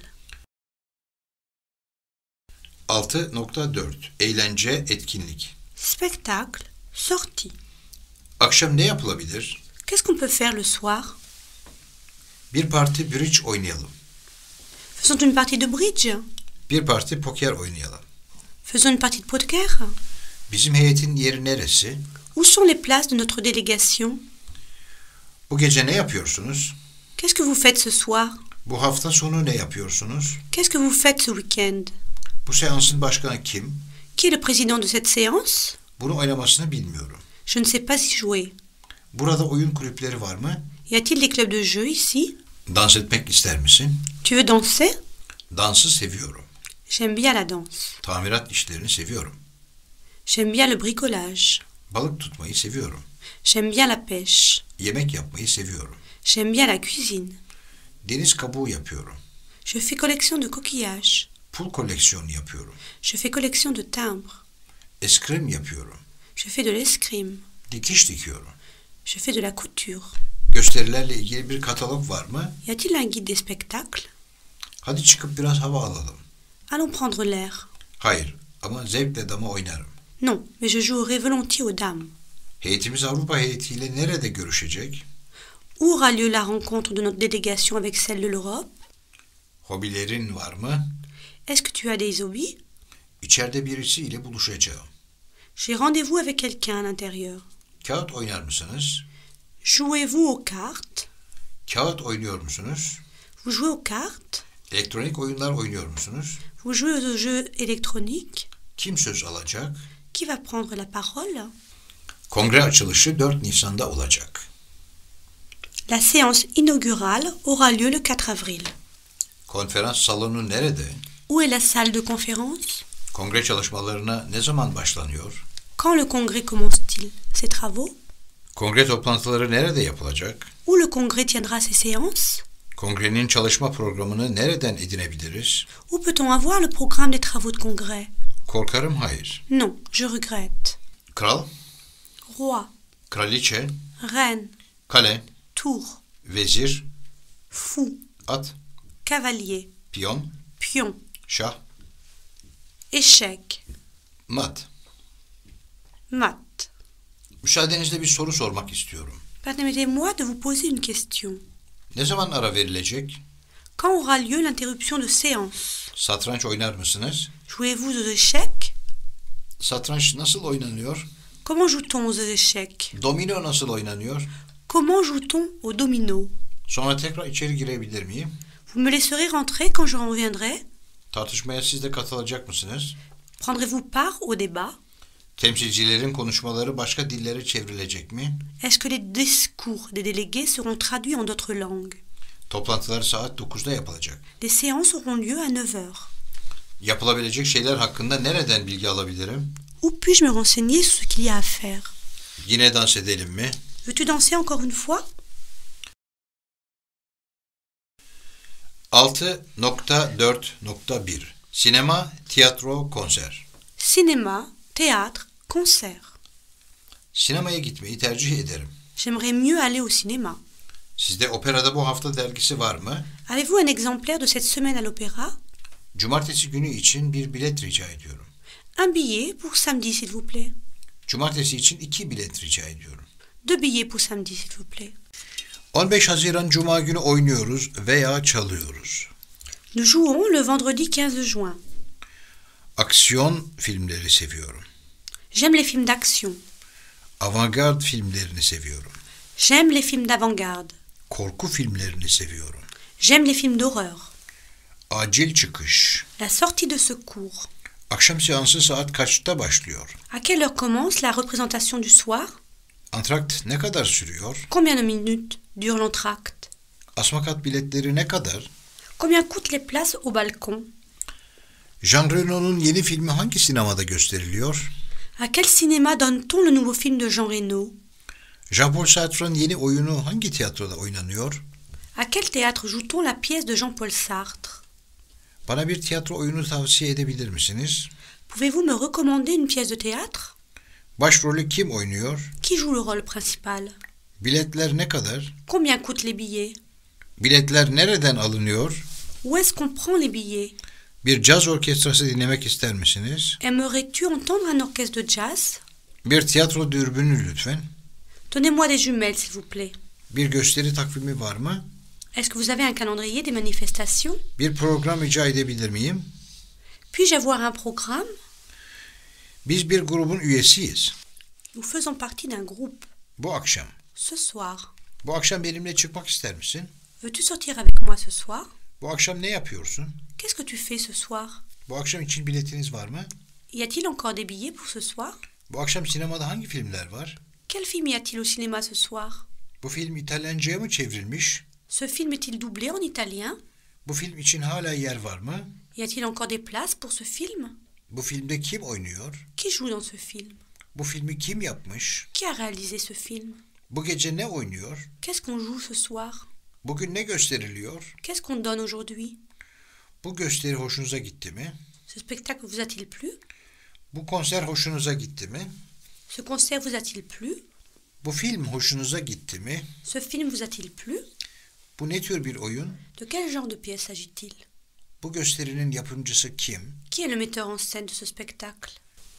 6.4 Eğlence, etkinlik. Spectacle. Sortie. Akşam ne yapılabilir? Qu'est-ce qu'on peut faire le soir? Bir parti bridge oynayalım. Faisons une partie de bridge. Bir parti poker oynayalım. Faisons une partie de poker. Bizim heyetin yeri neresi? Où sont les places de notre délégation? Bu gece ne yapıyorsunuz? Qu'est-ce que vous faites ce soir? Bu hafta sonu ne yapıyorsunuz? Qu'est-ce que vous faites ce week-end? Bu seansın başkanı kim? Qui est le président de cette séance? Bunu oynamasını bilmiyorum. Je ne sais pas y jouer. Burada oyun kulüpleri var mı? Y a-t-il des clubs de jeu ici? Dans etmek ister misin? Tu veux danser? Dansı seviyorum. J'aime bien la danse. Tamirat işlerini seviyorum. J'aime bien le bricolage. Balık tutmayı seviyorum. J'aime bien la pêche. Yemek yapmayı seviyorum. J'aime bien la cuisine. Deniz kabuğu yapıyorum. Je fais collection de coquillages. Pul koleksiyonu yapıyorum. Je fais collection de timbres. Eskrim yapıyorum. Je fais de l'escrime. Dikiş dikiyorum. Je fais de la couture. Gösterilerle ilgili bir katalog var mı? Y a-t-il un guide des spectacles? Hadi çıkıp biraz hava alalım. Allons prendre l'air. Hayır ama zevkle dama oynarım. Non, mais je jouerai volontiers aux dames. Heyetimiz Avrupa heyetiyle nerede görüşecek? Où aura lieu la rencontre de notre délégation avec celle de l'Europe? Hobilerin var mı? Est-ce que tu as des hobbies? İçeride birisiyle buluşacağım. J'ai rendez-vous avec quelqu'un à l'intérieur. Kağıt oynar mısınız? Jouez-vous aux cartes? Kağıt oynuyor musunuz? Vous jouez aux cartes? Elektronik oyunlar oynuyor musunuz? Vous jouez aux jeux électroniques? Kim söz alacak? Qui va prendre la parole? Kongre açılışı 4 Nisan'da olacak. La séance inaugurale aura lieu le 4 avril. Konferans salonu nerede? Où est la salle de conférence? Kongre çalışmalarına ne zaman başlanıyor? Quand le congrès commence-t-il ses travaux? Kongre toplantıları nerede yapılacak? Où le congrès tiendra ses séances? Kongrenin çalışma programını nereden edinebiliriz? Où peut-on avoir le programme des travaux de congrès? Korkarım hayır. Non, je regrette. Kral, Roi, kraliçe, reine, kale, tour, vezir, fou, at, cavalier, piyon, pion, şah, échec, mat. mat. Müsaadenizle bir soru sormak istiyorum. Permettez-moi de vous poser une question. Ne zaman ara verilecek? Quand aura lieu l'interruption de séance? Satranç oynar mısınız? Jouez-vous aux échecs? Satranç nasıl oynanıyor? Comment joue-t-on aux échecs? Domino nasıl oynanıyor? Comment joue-t-on au domino? Sonra tekrar içeri girebilir miyim? Vous me laisserez rentrer quand je reviendrai? Tartışmaya siz de katılacak mısınız? Prendrez-vous part au débat? Temsilcilerin konuşmaları başka dillere çevrilecek mi? Est-ce que les discours des délégués seront traduits en d'autres langues? Toplantılar saat 9'da yapılacak. Les séances auront lieu à 9 heures. Yapılabilecek şeyler hakkında nereden bilgi alabilirim? Où puis-je me renseigner sur ce qu'il y a à faire? Yine dans edelim mi? Veux-tu danser encore une fois? 6.4.1 Sinema, tiyatro, konser. Cinéma, théâtre, concert. Sinemaya gitmeyi tercih ederim. J'aimerais mieux aller au cinéma. Sizde Operada bu hafta dergisi var mı? Avez-vous un exemplaire de cette semaine à l'opéra? Cumartesi günü için bir bilet rica ediyorum. Un billet pour samedi, s'il vous plaît. Cumartesi için 2 bilet rica ediyorum. 2 billets pour samedi, s'il vous plaît. 15 Haziran Cuma günü oynuyoruz veya çalıyoruz. Nous jouons le vendredi 15 juin. Aksiyon filmleri seviyorum. J'aime les films d'action. Avantgard filmlerini seviyorum. J'aime les films d'avant-garde. Korku filmlerini seviyorum. J'aime les films d'horreur. Acil çıkış. La sortie de secours. Akşam seansı saat kaçta başlıyor? À quelle heure commence la représentation du soir? Antrakt ne kadar sürüyor? Combien de minutes dure l'entracte? Asmakat biletleri ne kadar? Combien coûtent les places au balcon? Jean Reno'nun yeni filmi hangi sinemada gösteriliyor? À quel cinéma donne-t-on le nouveau film de Jean Reno? Jean-Paul Sartre'ın yeni oyunu hangi tiyatroda oynanıyor? À quel théâtre joue-t-on la pièce de Jean-Paul Sartre? Bana bir tiyatro oyunu tavsiye edebilir misiniz? Pouvez-vous me recommander une pièce de théâtre? Başrolü kim oynuyor? Qui joue le rôle principal? Biletler ne kadar? Combien coûtent les billets? Biletler nereden alınıyor? Où est-ce qu'on prend les billets? Bir caz orkestrası dinlemek ister misiniz? Aimerais-tu entendre un orchestre de jazz? Bir tiyatro dürbünü lütfen. Donnez-moi des jumelles, s'il vous plaît. Bir gösteri takvimi var mı? Est-ce que vous avez un calendrier des manifestations? Bir program rica edebilir miyim? Puis-je avoir un programme? Biz bir grubun üyesiyiz. Nous faisons partie d'un groupe. Bu akşam. Ce soir. Bu akşam benimle çıkmak ister misin? Veux-tu sortir avec moi ce soir? Bu akşam ne yapıyorsun? Qu'est-ce que tu fais ce soir? Bu akşam için biletiniz var mı? Y a-t-il encore des billets pour ce soir? Bu akşam sinemada hangi filmler var? Quel film y a-t-il au cinéma ce soir? Bu film İtalyanca'ya mı çevrilmiş? Ce film est-il doublé en italien? Bu film için hala yer var mı? Y a-t-il encore des places pour ce film? Bu filmde kim oynuyor? Qui joue dans ce film? Bu filmi kim yapmış? Qui a réalisé ce film? Bu gece ne oynuyor? Qu'est-ce qu'on joue ce soir? Bugün ne gösteriliyor? Qu'est-ce qu'on donne aujourd'hui? Bu gösteri hoşunuza gitti mi? Ce spectacle vous a-t-il plu? Bu konser hoşunuza gitti mi? Ce concert vous a-t-il plu? Bu film hoşunuza gitti mi? Ce film vous a-t-il plu? Bu ne tür bir oyun? De quel genre de pièce s'agit-il? Bu gösterinin yapımcısı kim? Qui est le metteur en scène de ce spectacle?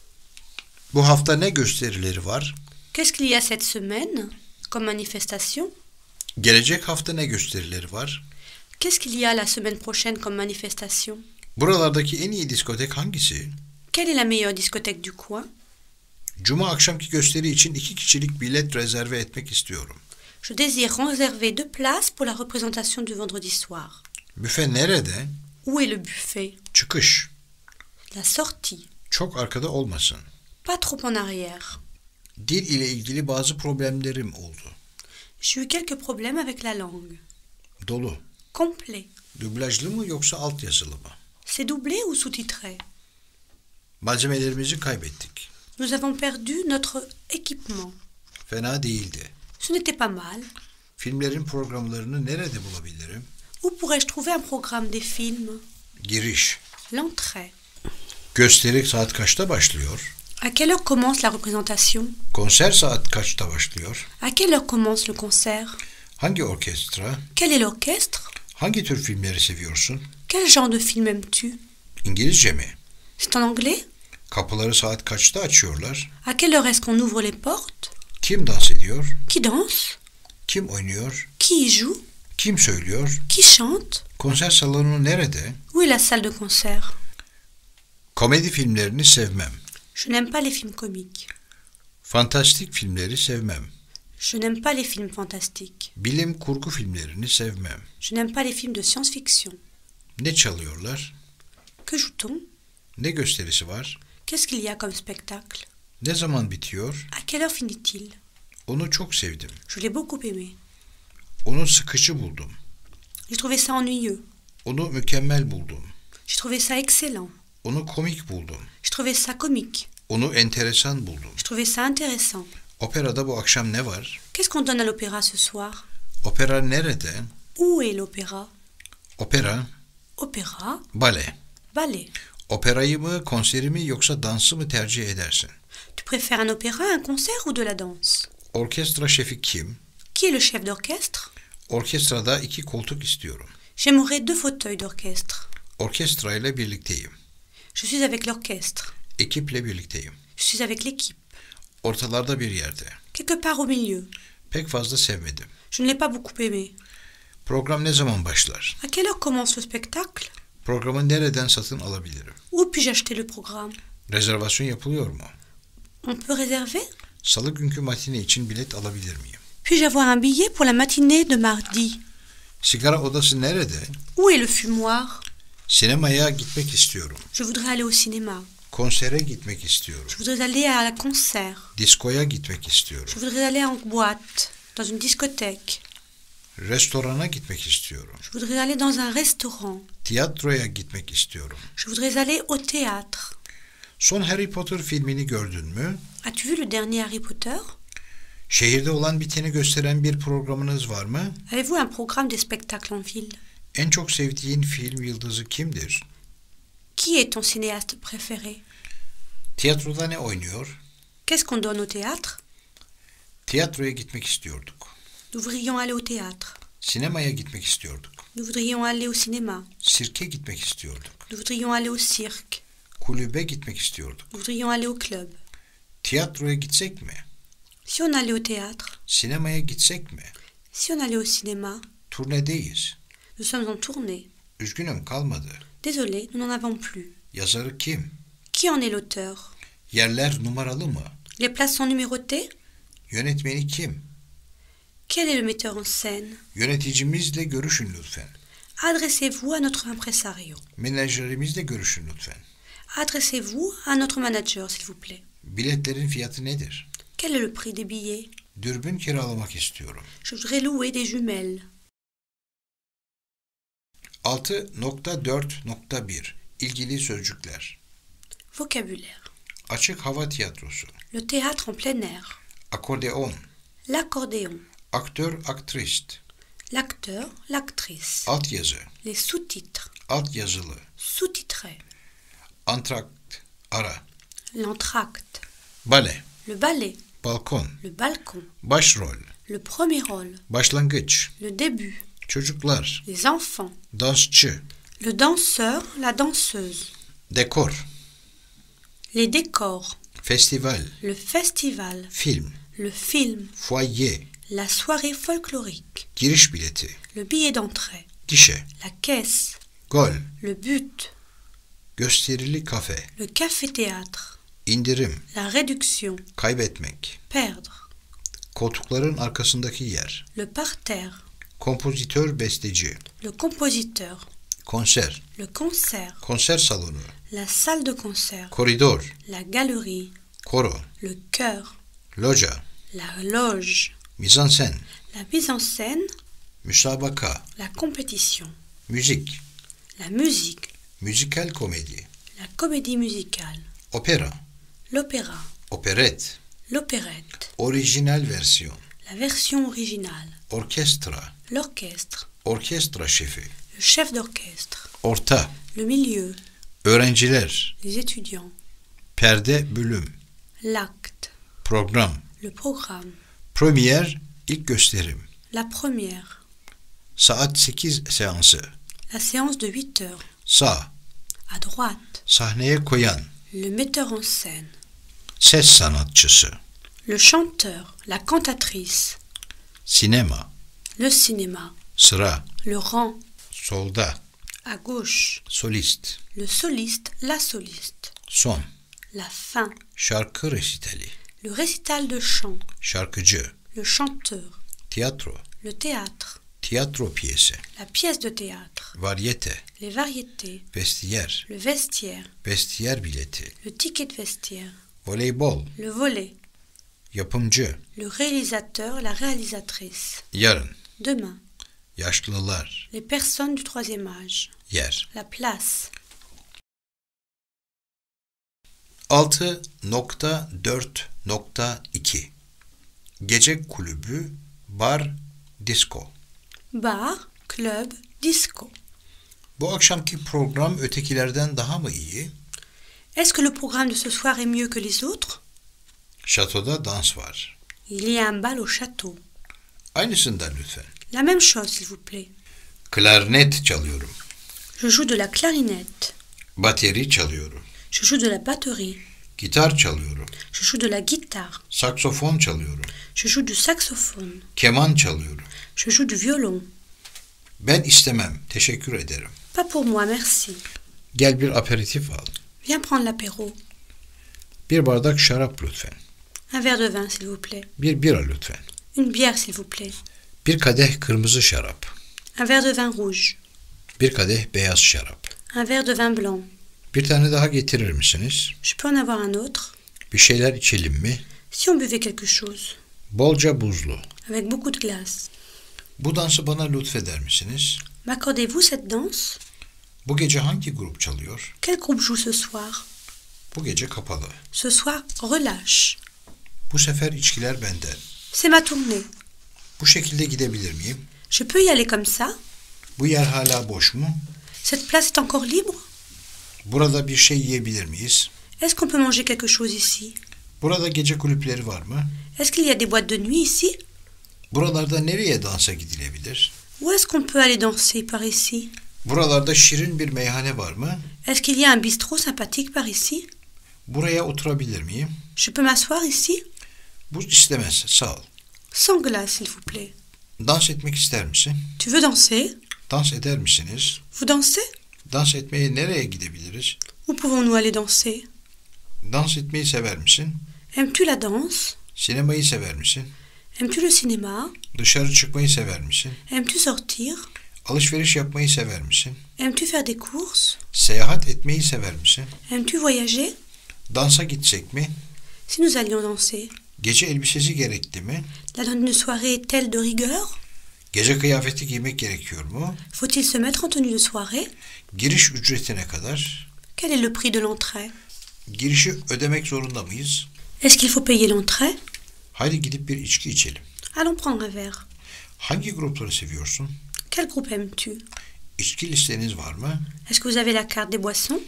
Bu hafta ne gösterileri var? Qu'est-ce qu'il y a cette semaine comme manifestation? Gelecek hafta ne gösterileri var? Qu'est-ce qu'il y a la semaine prochaine comme manifestation? Buralardaki en iyi diskotek hangisi? Quelle est la meilleure discothèque du coin? Cuma akşamki gösteri için 2 kişilik bilet rezerve etmek istiyorum. Je désire réserver 2 places pour la représentation du vendredi soir. Büfe nerede? Où est le buffet? Çıkış. La sortie. Çok arkada olmasın. Pas trop en arrière. Dil ile ilgili bazı problemlerim oldu. J'ai eu quelques problèmes avec la langue. Dolu. Complet. Dublajlı mı yoksa altyazılı mı? C'est doublé ou sous-titré? Malzemelerimizi kaybettik. Nous avons perdu notre équipement. Fena değildi. Ce n'était pas mal. Filmlerin programlarını nerede bulabilirim? Où pourrais-je trouver un programme des films? Giriş. L'entrée. Gösteri saat kaçta başlıyor? À quelle heure commence la représentation? Konser saat kaçta başlıyor? À quelle heure commence le concert? Hangi orkestra? Quel est l'orchestre? Hangi tür filmleri seviyorsun? Quel genre de film aimes-tu? İngilizce mi? C'est en anglais? Kapıları saat kaçta açıyorlar? À quelle heure est-ce qu'on ouvre les portes? Kim dans ediyor? Qui danse? Kim oynuyor? Qui y joue? Kim söylüyor? Qui chante? Konser salonu nerede? Où est la salle de concert? Komedi filmlerini sevmem. Je n'aime pas les films comiques. Fantastik filmleri sevmem. Je n'aime pas les films fantastiques. Bilim kurgu filmlerini sevmem. Je n'aime pas les films de science-fiction. Ne çalıyorlar? Que joue-t-on? Ne gösterisi var? Qu'est-ce qu'il y a comme spectacle? Ne zaman bitiyor? À quelle heure finit-il? Onu çok sevdim. Je l'ai beaucoup aimé. Onu sıkıcı buldum. J'ai trouvé ça ennuyeux. Onu mükemmel buldum. J'ai trouvé ça excellent. Onu komik buldum. J'ai trouvé ça comique. Onu enteresan buldum. J'ai trouvé ça intéressant. Operada bu akşam ne var? Qu'est-ce qu'on donne à l'opéra ce soir? Opera nerede? Où est l'opéra? Opera, Opéra, bale. ballet. Operayı mı, konseri mi yoksa dansı mı tercih edersin? Tu préfères un opéra, un concert ou de la danse? Orkestra şefi kim? Qui est le chef d'orchestre? Orkestrada 2 koltuk istiyorum. J'aimerais 2 fauteuils d'orchestre. Orkestra ile birlikteyim. Je suis avec l'orchestre. Ekiple birlikteyim. Je suis avec l'équipe. Ortalarda bir yerde. Quelque part au milieu. Pek fazla sevmedim. Je ne l'ai pas beaucoup aimé. Program ne zaman başlar? À quelle heure commence le spectacle? Programı nereden satın alabilirim? Où puis-je acheter le programme? Rezervasyon yapılıyor mu? On peut réserver? Salı günkü matine için bilet alabilir miyim? Puis-je avoir un billet pour la matinée de mardi? Sigara odası nerede? Où est le fumoir? Sinemaya gitmek istiyorum. Je voudrais aller au cinéma. Konsere gitmek istiyorum. Je voudrais aller à la concert. Diskoya gitmek istiyorum. Je voudrais aller en boîte, dans une discothèque. Restorana gitmek istiyorum. Je voudrais aller dans un restaurant. Tiyatroya gitmek istiyorum. Je voudrais aller au théâtre. Son Harry Potter filmini gördün mü? As-tu vu le dernier Harry Potter? Şehirde olan biteni gösteren bir programınız var mı? Avez-vous un programme des spectacles en ville? En çok sevdiğin film yıldızı kimdir? Qui est ton cinéaste préféré? Tiyatroda ne oynuyor? Qu'est-ce qu'on donne au théâtre? Tiyatroya gitmek istiyorduk. Nous voudrions aller au théâtre. Sinemaya gitmek istiyorduk. Nous voudrions aller au cinéma. Sirke gitmek istiyorduk. Nous voudrions aller au cirque. Kulübe gitmek istiyorduk. Nous voudrions aller au club. Tiyatroya gitsek mi? Si on allait au théâtre, Sinemaya gitsek mi? si on allait au cinéma, Turnedeyiz. nous sommes en tournée. Üzgünüm kalmadı. Désolé, nous n'en avons plus. Yazarı kim? Qui en est l'auteur? Yerler numaralı mı? Les places sont numérotées? Yönetmeni kim? Quel est le metteur en scène? Yöneticimizle görüşün lütfen. Adressez-vous à notre impresario. Menajerimizle görüşün lütfen. Adressez-vous à notre manager, s'il vous plaît. Biletlerin fiyatı nedir? Quel est le prix des billets? Dürbün kiralamak istiyorum. Je voudrais louer des jumelles. 6.4.1 İlgili sözcükler. Vocabulaire. Açık hava tiyatrosu. Le théâtre en plein air. Akordeon. L'accordéon. Aktör, aktrist. L'acteur, l'actrice. Altyazı. Les sous-titres. Altyazılı. Sous-titré. Antrakt. Ara. L'entracte. Bale. Le ballet. Balkon. Le balcon. Başrol. Le premier rôle. Başlangıç. Le début. Çocuklar. Les enfants. Dansçı. Le danseur, la danseuse. Dekor. Les décors. Festival. Le festival. Film. Le film. Foyer. La soirée folklorique. Giriş bileti. Le billet d'entrée. Gişe. La caisse. Gol. Le but. Gösterili kafe. Le café-théâtre. İndirim. La réduction. Kaybetmek. Perdre. Koltukların arkasındaki yer. Le parterre. Kompozitör, besteci. Le compositeur. Konser. Le concert. Konser salonu. La salle de concert. Koridor. La galerie. Koro. Le chœur. Loca. La loge. Mizansen. La mise en scène. Müsabaka. La compétition. Müzik. La musique. Müzikal komedi. La comédie musicale. Opera. L'opéra. Operet. L'opérette. Orijinal versiyon. La version originale. Orkestra. L'orchestre. Orkestra şefi. Le chef d'orchestre. Orta. Le milieu. Öğrenciler. Les étudiants. Perde, bölüm. L'acte. Program. Le programme. Premier, ilk gösterim. La première. Saat 8 seansı. La séance de 8 heures. Sağ. À droite. Sahneye koyan. Le metteur en scène. Ses sanatçısı. Le chanteur. La cantatrice. Sinema. Le cinéma. Sıra. Le rang. Solda. À gauche. Solist. Le soliste. La soliste. Son. La fin. Şarkı resitali. Le récital de chant. Şarkıcı. Le chanteur. Tiyatro. Le théâtre. Tiyatro piyesi. La pièce de théâtre. Varyete. Les variétés. Vestiyer. Le vestiaire. Vestiyer bileti. Le ticket de vestiaire. Voleybol. Le volet. Yapımcı. Le réalisateur, la réalisatrice. Yarın. Demain. Yaşlılar. Les personnes du troisième âge. Yer. La place. 6.4.2 Gece kulübü, bar, disco. Bar, club, disco. Bu akşamki program ötekilerden daha mı iyi? Est-ce que le programme de ce soir est mieux que les autres? Şatoda dans var. Il y a un bal au château. Aynısından lütfen. La même chose, s'il vous plaît. Klarnet çalıyorum. Je joue de la clarinette. Bateri çalıyorum. Je joue de la batterie. Gitar çalıyorum. Je joue de la guitare. Saksofon çalıyorum. Je joue du saxophone. Keman çalıyorum. Je joue du violon. Ben istemem, teşekkür ederim. Pas pour moi, merci. Gel bir aperatif al. Viens prendre l'apéro. Bir bardak şarap lütfen. Un verre de vin, s'il vous plaît. Bir bira lütfen. Une bière, s'il vous plaît. Bir kadeh kırmızı şarap. Un verre de vin rouge. Bir kadeh beyaz şarap. Un verre de vin blanc. Bir tane daha getirir misiniz? Je peux en avoir un autre? Bir şeyler içelim mi? Si on buvait quelque chose. Bolca buzlu. Avec beaucoup de glace. Bu dansı bana lütfeder misiniz? M'accordez-vous cette danse? Bu gece hangi grup çalıyor? Quel groupe joue ce soir? Bu gece kapalı. Ce soir, relâche. Bu sefer içkiler benden. C'est ma tournée. Bu şekilde gidebilir miyim? Je peux y aller comme ça? Bu yer hala boş mu? Cette place est encore libre? Burada bir şey yiyebilir miyiz? Est-ce qu'on peut manger quelque chose ici? Burada gece kulüpleri var mı? Est-ce qu'il y a des boîtes de nuit ici? Buralarda nereye dansa gidilebilir? Où est-ce qu'on peut aller danser par ici? Buralarda şirin bir meyhane var mı? Est-ce qu'il y a un bistrot sympathique par ici? Buraya oturabilir miyim? Je peux m'asseoir ici? Bu istemez, sağ ol. Sans glace, s'il vous plaît. Dans etmek ister misin? Tu veux danser? Dans eder misiniz? Vous dansez? Dans etmeye nereye gidebiliriz? Où pouvons-nous aller danser? Dans etmeyi sever misin? Aimes-tu la danse? Sinemayı sever misin? Aimes-tu le cinéma? Dışarı çıkmayı sever misin? Aimes-tu sortir? Alışveriş yapmayı sever misin? Aimes-tu faire des courses? Seyahat etmeyi sever misin? Aimes-tu voyager? Dansa gitsek mi? Si nous allions danser, Gece elbisesi gerekli mi? la tenue de soirée est-elle de rigueur? Gece kıyafeti giymek gerekiyor mu? Faut-il se mettre en tenue de soirée? Giriş ücretine kadar? Quel est le prix de l'entrée? Girişi ödemek zorunda mıyız? Est-ce qu'il faut payer l'entrée? Haydi gidip bir içki içelim. Allons prendre un verre. Hangi grupları seviyorsun? Quel groupe aimes-tu? İçki listeniz var mı? Est-ce que vous avez la carte des boissons?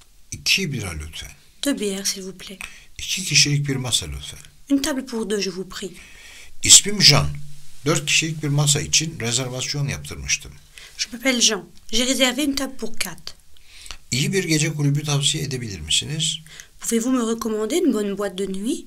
2 bira lütfen. 2 bières, s'il vous plaît. 2 kişilik bir masa lütfen. Une table pour 2, je vous prie. İsmim Jean. 4 kişilik bir masa için rezervasyon yaptırmıştım. Je m'appelle Jean. J'ai réservé une table pour 4. İyi bir gece kulübü tavsiye edebilir misiniz? Pouvez-vous me recommander une bonne boîte de nuit?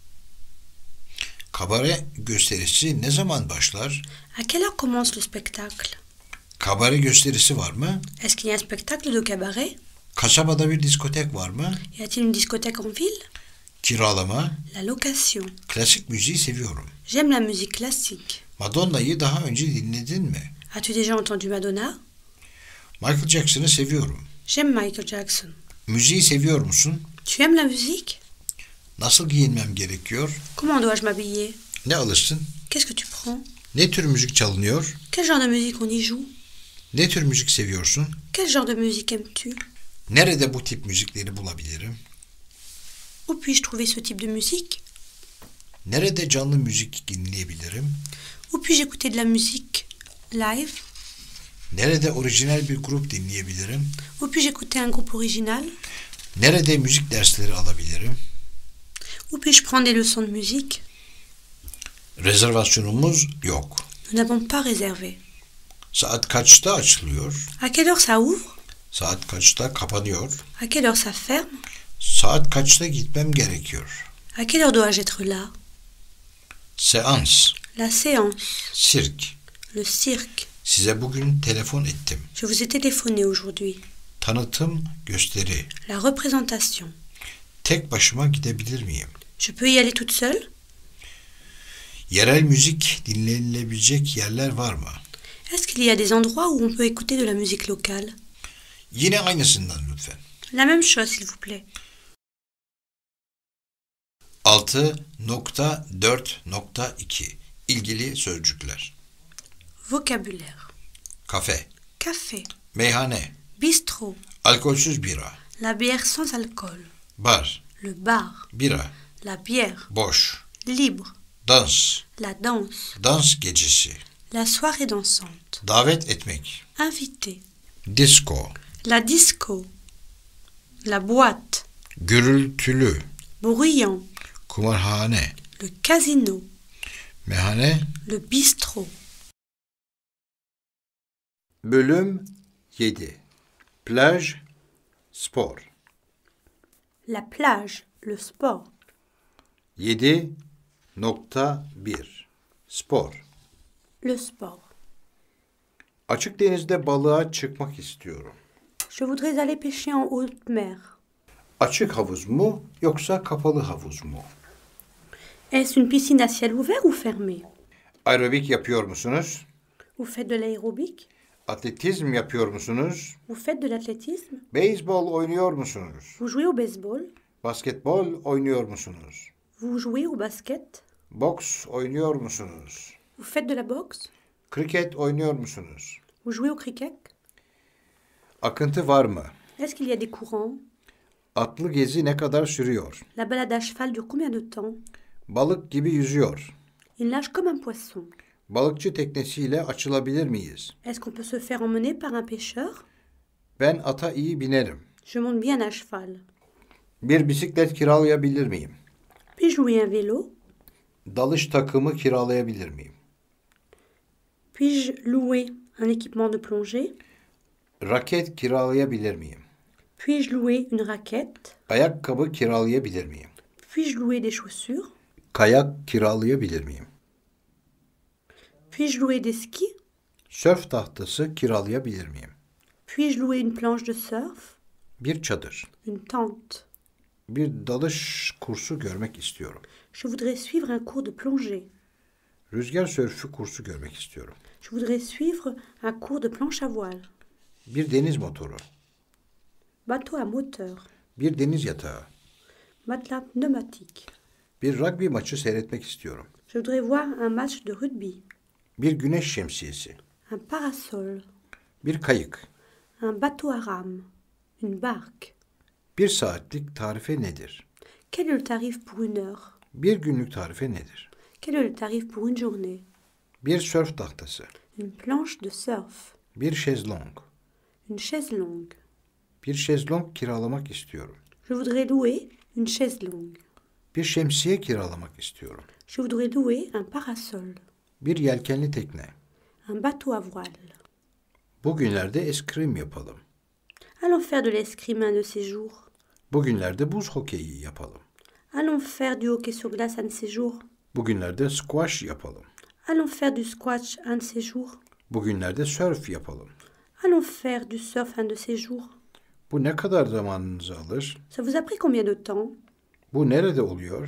Kabare gösterisi ne zaman başlar? À quelle heure commence le spectacle? Kabare gösterisi var mı? Est-ce qu'il y a un spectacle de cabaret? Kasabada bir diskotek var mı? Y a-t-il une discothèque en ville? Kiralama. La location. Klasik müziği seviyorum. J'aime la musique classique. Madonna'yı daha önce dinledin mi? As-tu déjà entendu Madonna? Michael Jackson'ı seviyorum. J'aime Michael Jackson. Müziği seviyor musun? Tu aimes la musique? Nasıl giyinmem gerekiyor? Comment dois-je m'habiller? Ne alırsın? Qu'est-ce que tu prends? Ne tür müzik çalınıyor? Quel genre de musique on y joue? Ne tür müzik seviyorsun? Quel genre de musique aimes-tu? Nerede bu tip müzikleri bulabilirim? Où puis-je trouver ce type de musique? Nerede canlı müzik dinleyebilirim? Où puis-je écouter de la musique live? Nerede orijinal bir grup dinleyebilirim? Où puis-je écouter un groupe original? Nerede müzik dersleri alabilirim? Où puis-je prendre des leçons de musique? Rezervasyonumuz yok. Nous n'avons pas réservé. Saat kaçta açılıyor? À quelle heure ça ouvre? Saat kaçta kapanıyor? À quelle heure ça ferme? Saat kaçta gitmem gerekiyor? À quelle heure dois-je être là? Seans, La séance. sirk. Le cirque. Size bugün telefon ettim. Je vous ai téléphoné aujourd'hui. Tanıtım, gösteri. La représentation. Tek başıma gidebilir miyim? Je peux y aller toute seule? Yerel müzik dinlenilebilecek yerler var mı? Est-ce qu'il y a des endroits où on peut écouter de la musique locale? Yine aynısından lütfen. La même chose, s'il vous plaît. 6.4.2 İlgili sözcükler. Vocabulaire. Kafe, Café. meyhane, Bistrot. alkolsüz bira, La bière sans alcool. bar, Le bar. bira, La bière. boş, Libre. dans, La danse. dans gecesi, La soirée dansante. davet etmek, Invité. disco, La disco. La boîte. gürültülü, Bruyant. kumarhane, Le casino. meyhane. Le bistrot. Bölüm 7. Plaj, spor. La plage. Le sport. 7.1 Spor. Le sport. Açık denizde balığa çıkmak istiyorum. Je voudrais aller pêcher en haute mer. Açık havuz mu yoksa kapalı havuz mu? Est-ce une piscine à ciel ouvert ou fermée? Aerobik yapıyor musunuz? Vous faites de l'aérobic? Atletizm yapıyor musunuz? Vous faites de l'athlétisme? Beyzbol oynuyor musunuz? Vous jouez au baseball? Basketbol oynuyor musunuz? Vous jouez au basket? Boks oynuyor musunuz? Vous faites de la boxe? Kriket oynuyor musunuz? Vous jouez au cricket? Akıntı var mı? Est-ce qu'il y a des courants? Atlı gezi ne kadar sürüyor? La balade à cheval dure combien de temps? Balık gibi yüzüyor. Il nage comme un poisson. Balıkçı teknesiyle açılabilir miyiz? Est-ce qu'on peut se faire emmener par un pêcheur? Ben ata iyi binerim. Je monte bien à cheval. Bir bisiklet kiralayabilir miyim? Puis-je louer un vélo? Dalış takımı kiralayabilir miyim? Puis-je louer un équipement de plongée? Raket kiralayabilir miyim? Puis-je louer une raquette? Ayakkabı kiralayabilir miyim? Puis-je louer des chaussures? Kayak kiralayabilir miyim? Puis-je louer des skis? Sörf tahtası kiralayabilir miyim? Puis-je louer une planche de surf? Bir çadır. Une tente? Bir dalış kursu görmek istiyorum. Je voudrais suivre un cours de plongée. Rüzgar sörfü kursu görmek istiyorum. Je voudrais suivre un cours de planche à voile. Bir deniz motoru. Bateau à moteur. Bir deniz yatağı. Matelas pneumatique. Bir rugby maçı seyretmek istiyorum. Je voudrais voir un match de rugby. Bir güneş şemsiyesi. Un parasol. Bir kayık. Un bateau à rame. Une barque. Bir saatlik tarife nedir? Quel est le tarif pour une heure? Bir günlük tarife nedir? Quel est le tarif pour une journée? Bir sörf tahtası. Une planche de surf. Bir şezlong. Une chaise longue. Bir şezlong kiralamak istiyorum. Je voudrais louer une chaise longue. Bir şemsiye kiralamak istiyorum. Je voudrais louer un parasol. Bir yelkenli tekne. Un bateau à voile. Bugünlerde eskrim yapalım. Allons faire de l'escrime un de ces jours. Bugünlerde buz hokeyi yapalım. Allons faire du hockey sur glace un de ces jours. Bugünlerde squash yapalım. Allons faire du squash un de ces jours. Bugünlerde surf yapalım. Allons faire du surf un de ces jours. Bu ne kadar zamanınızı alır? Ça vous a pris combien de temps? Bu nerede oluyor?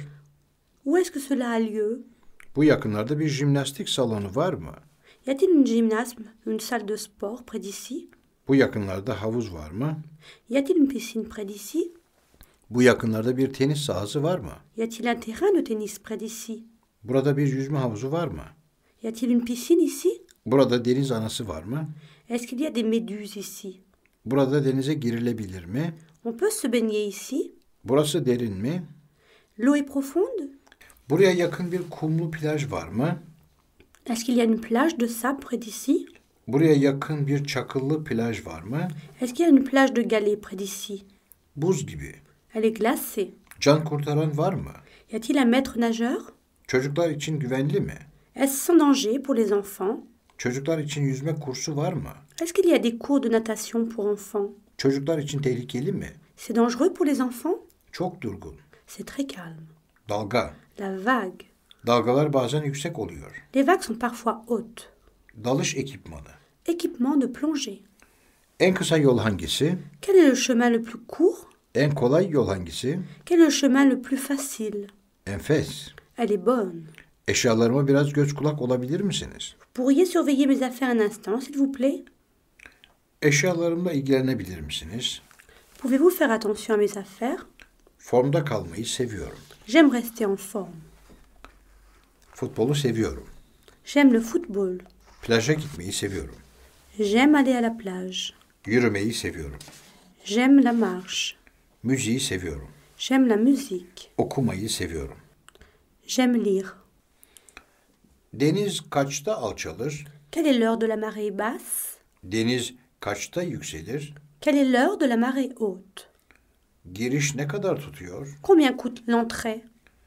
Où est-ce que cela a lieu? Bu yakınlarda bir jimnastik salonu var mı? Y a-t-il une gymnasme, une salle de sport près d'ici? Bu yakınlarda havuz var mı? Y a-t-il une piscine près d'ici? Bu yakınlarda bir tenis sahası var mı? Y a-t-il un terrain de tennis près d'ici? Burada bir yüzme havuzu var mı? Y a-t-il une piscine ici? Burada deniz anası var mı? Est-ce qu'il y a des méduses ici? Burada denize girilebilir mi? On peut se baigner ici? Burası derin mi? L'eau est profonde? Buraya yakın bir kumlu plaj var mı? Est-ce qu'il y a une plage de sable près d'ici? Buraya yakın bir çakıllı plaj var mı? Est-ce qu'il y a une plage de galets près d'ici? Buz gibi. Elle est glacée. Can kurtaran var mı? Y a-t-il un maître nageur? Çocuklar için güvenli mi? Est-ce sans danger pour les enfants? Çocuklar için yüzme kursu var mı? Est-ce qu'il y a des cours de natation pour enfants? Çocuklar için tehlikeli mi? C'est dangereux pour les enfants? Çok durgun. C'est très calme. Dalga. La vague. Dalgalar bazen yüksek oluyor. Les vagues sont parfois hautes. Dalış ekipmanı. Équipement de plongée. En kısa yol hangisi? Quel est le chemin le plus court? En kolay yol hangisi? Quel est le chemin le plus facile? Enfes. Elle est bonne. Eşyalarıma biraz göz kulak olabilir misiniz? Vous pourriez surveiller mes affaires un instant, s'il vous plaît? Eşyalarımla ilgilenebilir misiniz? Pouvez-vous faire attention à mes affaires? Formda kalmayı seviyorum. J'aime rester en forme. Futbolu seviyorum. J'aime le football. Plaja gitmeyi seviyorum. J'aime aller à la plage. Yürümeyi seviyorum. J'aime la marche. Müziği seviyorum. J'aime la musique. Okumayı seviyorum. J'aime lire. Deniz kaçta alçalır? Quelle est l'heure de la marée basse? Deniz kaçta yükselir? Quelle est l'heure de la marée haute? Giriş ne kadar tutuyor? Combien coûte l'entrée?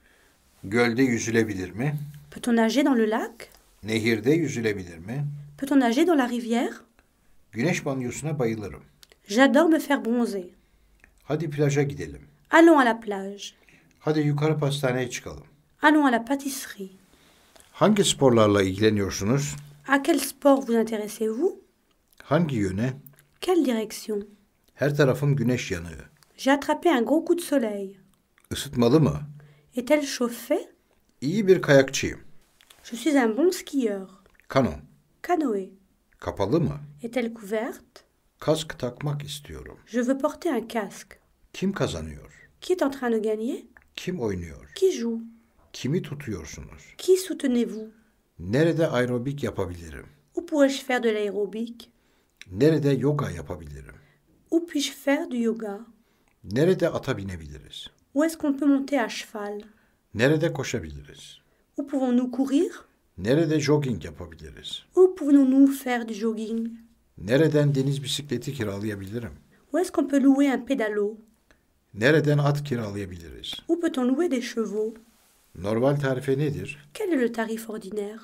Gölde yüzülebilir mi? Peut-on nager dans le lac? Nehirde yüzülebilir mi? Peut-on nager dans la rivière? Güneş banyosuna bayılırım. J'adore me faire bronzer. Hadi plaja gidelim. Allons à la plage. Hadi yukarı pastaneye çıkalım. Allons à la pâtisserie. Hangi sporlarla ilgileniyorsunuz? À quel sport vous intéressez-vous? Hangi yöne? Quelle direction? Her tarafım güneş yanığı. J'ai attrapé un gros coup de soleil. Isıtmalı mı? Est-elle chauffée? İyi bir kayakçıyım. Je suis un bon skieur. Kano. Canoë. Kapalı mı? Est-elle couverte? Kask takmak istiyorum. Je veux porter un casque. Kim kazanıyor? Qui est en train de gagner? Kim oynuyor? Qui joue? Kimi tutuyorsunuz? Qui soutenez-vous? Nerede aerobik yapabilirim? Où pourrais-je faire de l'aérobic? Nerede yoga yapabilirim? Où puis-je faire du yoga? Nerede ata binebiliriz? Où est-ce qu'on peut monter à cheval? Nerede koşabiliriz? Où pouvons-nous courir? Nerede jogging yapabiliriz? Où pouvons-nous faire du jogging? Nereden deniz bisikleti kiralayabilirim? Où est-ce qu'on peut louer un pédalo? Nereden at kiralayabiliriz? Où peut-on louer des chevaux? Normal tarife nedir? Quel est le tarif ordinaire?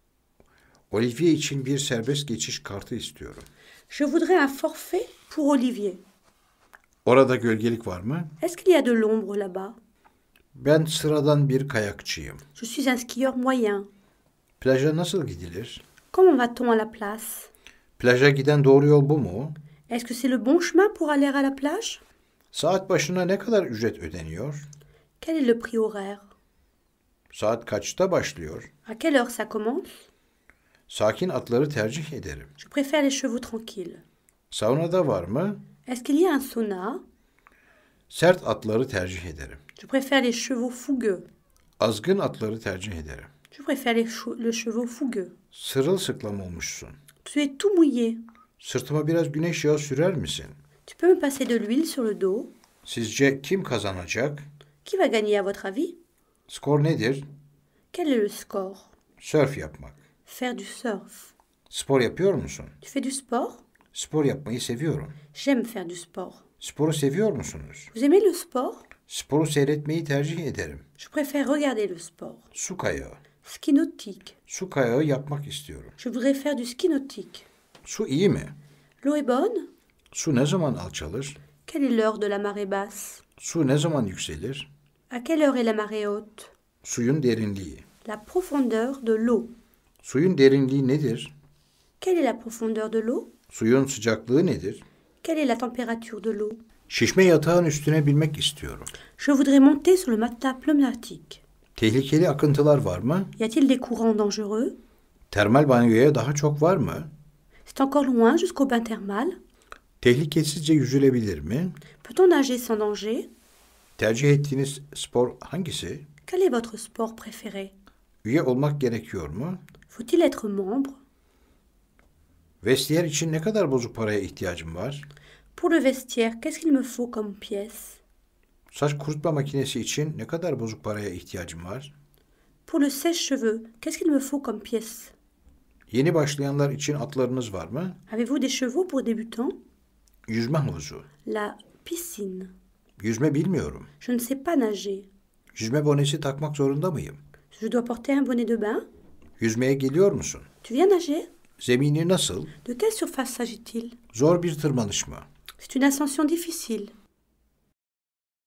Olivier için bir serbest geçiş kartı istiyorum. Je voudrais un forfait pour Olivier. Orada gölgelik var mı? Est-ce qu'il y a de l'ombre là-bas? Ben sıradan bir kayakçıyım. Je suis un skieur moyen. Plaja nasıl gidilir? Comment va-t-on à la place? Plaja giden doğru yol bu mu? Est-ce que c'est le bon chemin pour aller à la plage? Saat başına ne kadar ücret ödeniyor? Quel est le prix horaire? Saat kaçta başlıyor? À quelle heure ça commence? Sakin atları tercih ederim. Je préfère les chevaux tranquilles. Saunada var mı? Est-ce qu'il y a un sauna? Sert atları tercih ederim. Je préfère les chevaux fougueux. Azgın atları tercih ederim. Je préfère le chevaux fougueux. Sırılsıklam olmuşsun. Tu es tout mouillé. Sırtıma biraz güneş yağı sürer misin? Tu peux me passer de l'huile sur le dos? Sizce kim kazanacak? Qui va gagner à votre avis? Skor nedir? Quel est le score? Sörf yapmak. Faire du surf. Spor yapıyor musun? Tu fais du sport? Spor yapmayı seviyorum. J'aime faire du sport. Sporu seviyor musunuz? Vous aimez le sport? Sporu seyretmeyi tercih ederim. Je préfère regarder le sport. Su kayağı. Ski nautique. Su kayağı yapmak istiyorum. Je voudrais faire du ski nautique. Su iyi mi? L'eau est bonne? Su ne zaman alçalır? Quelle est l'heure de la marée basse? Su ne zaman yükselir? À quelle heure est la marée haute? Suyun derinliği. La profondeur de l'eau. Suyun derinliği nedir? Quelle est la profondeur de l'eau? Suyun sıcaklığı nedir? Quelle est la température de l'eau? Şişme yatağın üstüne binmek istiyorum. Je voudrais monter sur le matelas pneumatique. Tehlikeli akıntılar var mı? Y a-t-il des courants dangereux? Termal banyoya daha çok var mı? C'est encore loin jusqu'au bain thermal? Tehlikesizce yüzülebilir mi? Peut-on nager sans danger? Tercih ettiğiniz spor hangisi? Quel est votre sport préféré? Üye olmak gerekiyor mu? Faut-il être membre? Vestiyer için ne kadar bozuk paraya ihtiyacım var? Pour le vestiaire, qu'est-ce qu'il me faut comme pièce? Saç kurutma makinesi için ne kadar bozuk paraya ihtiyacım var? Pour le sèche-cheveux, qu'est-ce qu'il me faut comme pièce? Yeni başlayanlar için atlarınız var mı? Avez-vous des chevaux pour débutants? Yüzme havuzu. La piscine. Yüzme bilmiyorum. Je ne sais pas nager. Yüzme bonesi takmak zorunda mıyım? Je dois porter un bonnet de bain? Yüzmeye geliyor musun? Tu viens nager? Zemini nasıl? De quelle surface s'agit-il? Zor bir tırmanış mı? C'est une ascension difficile.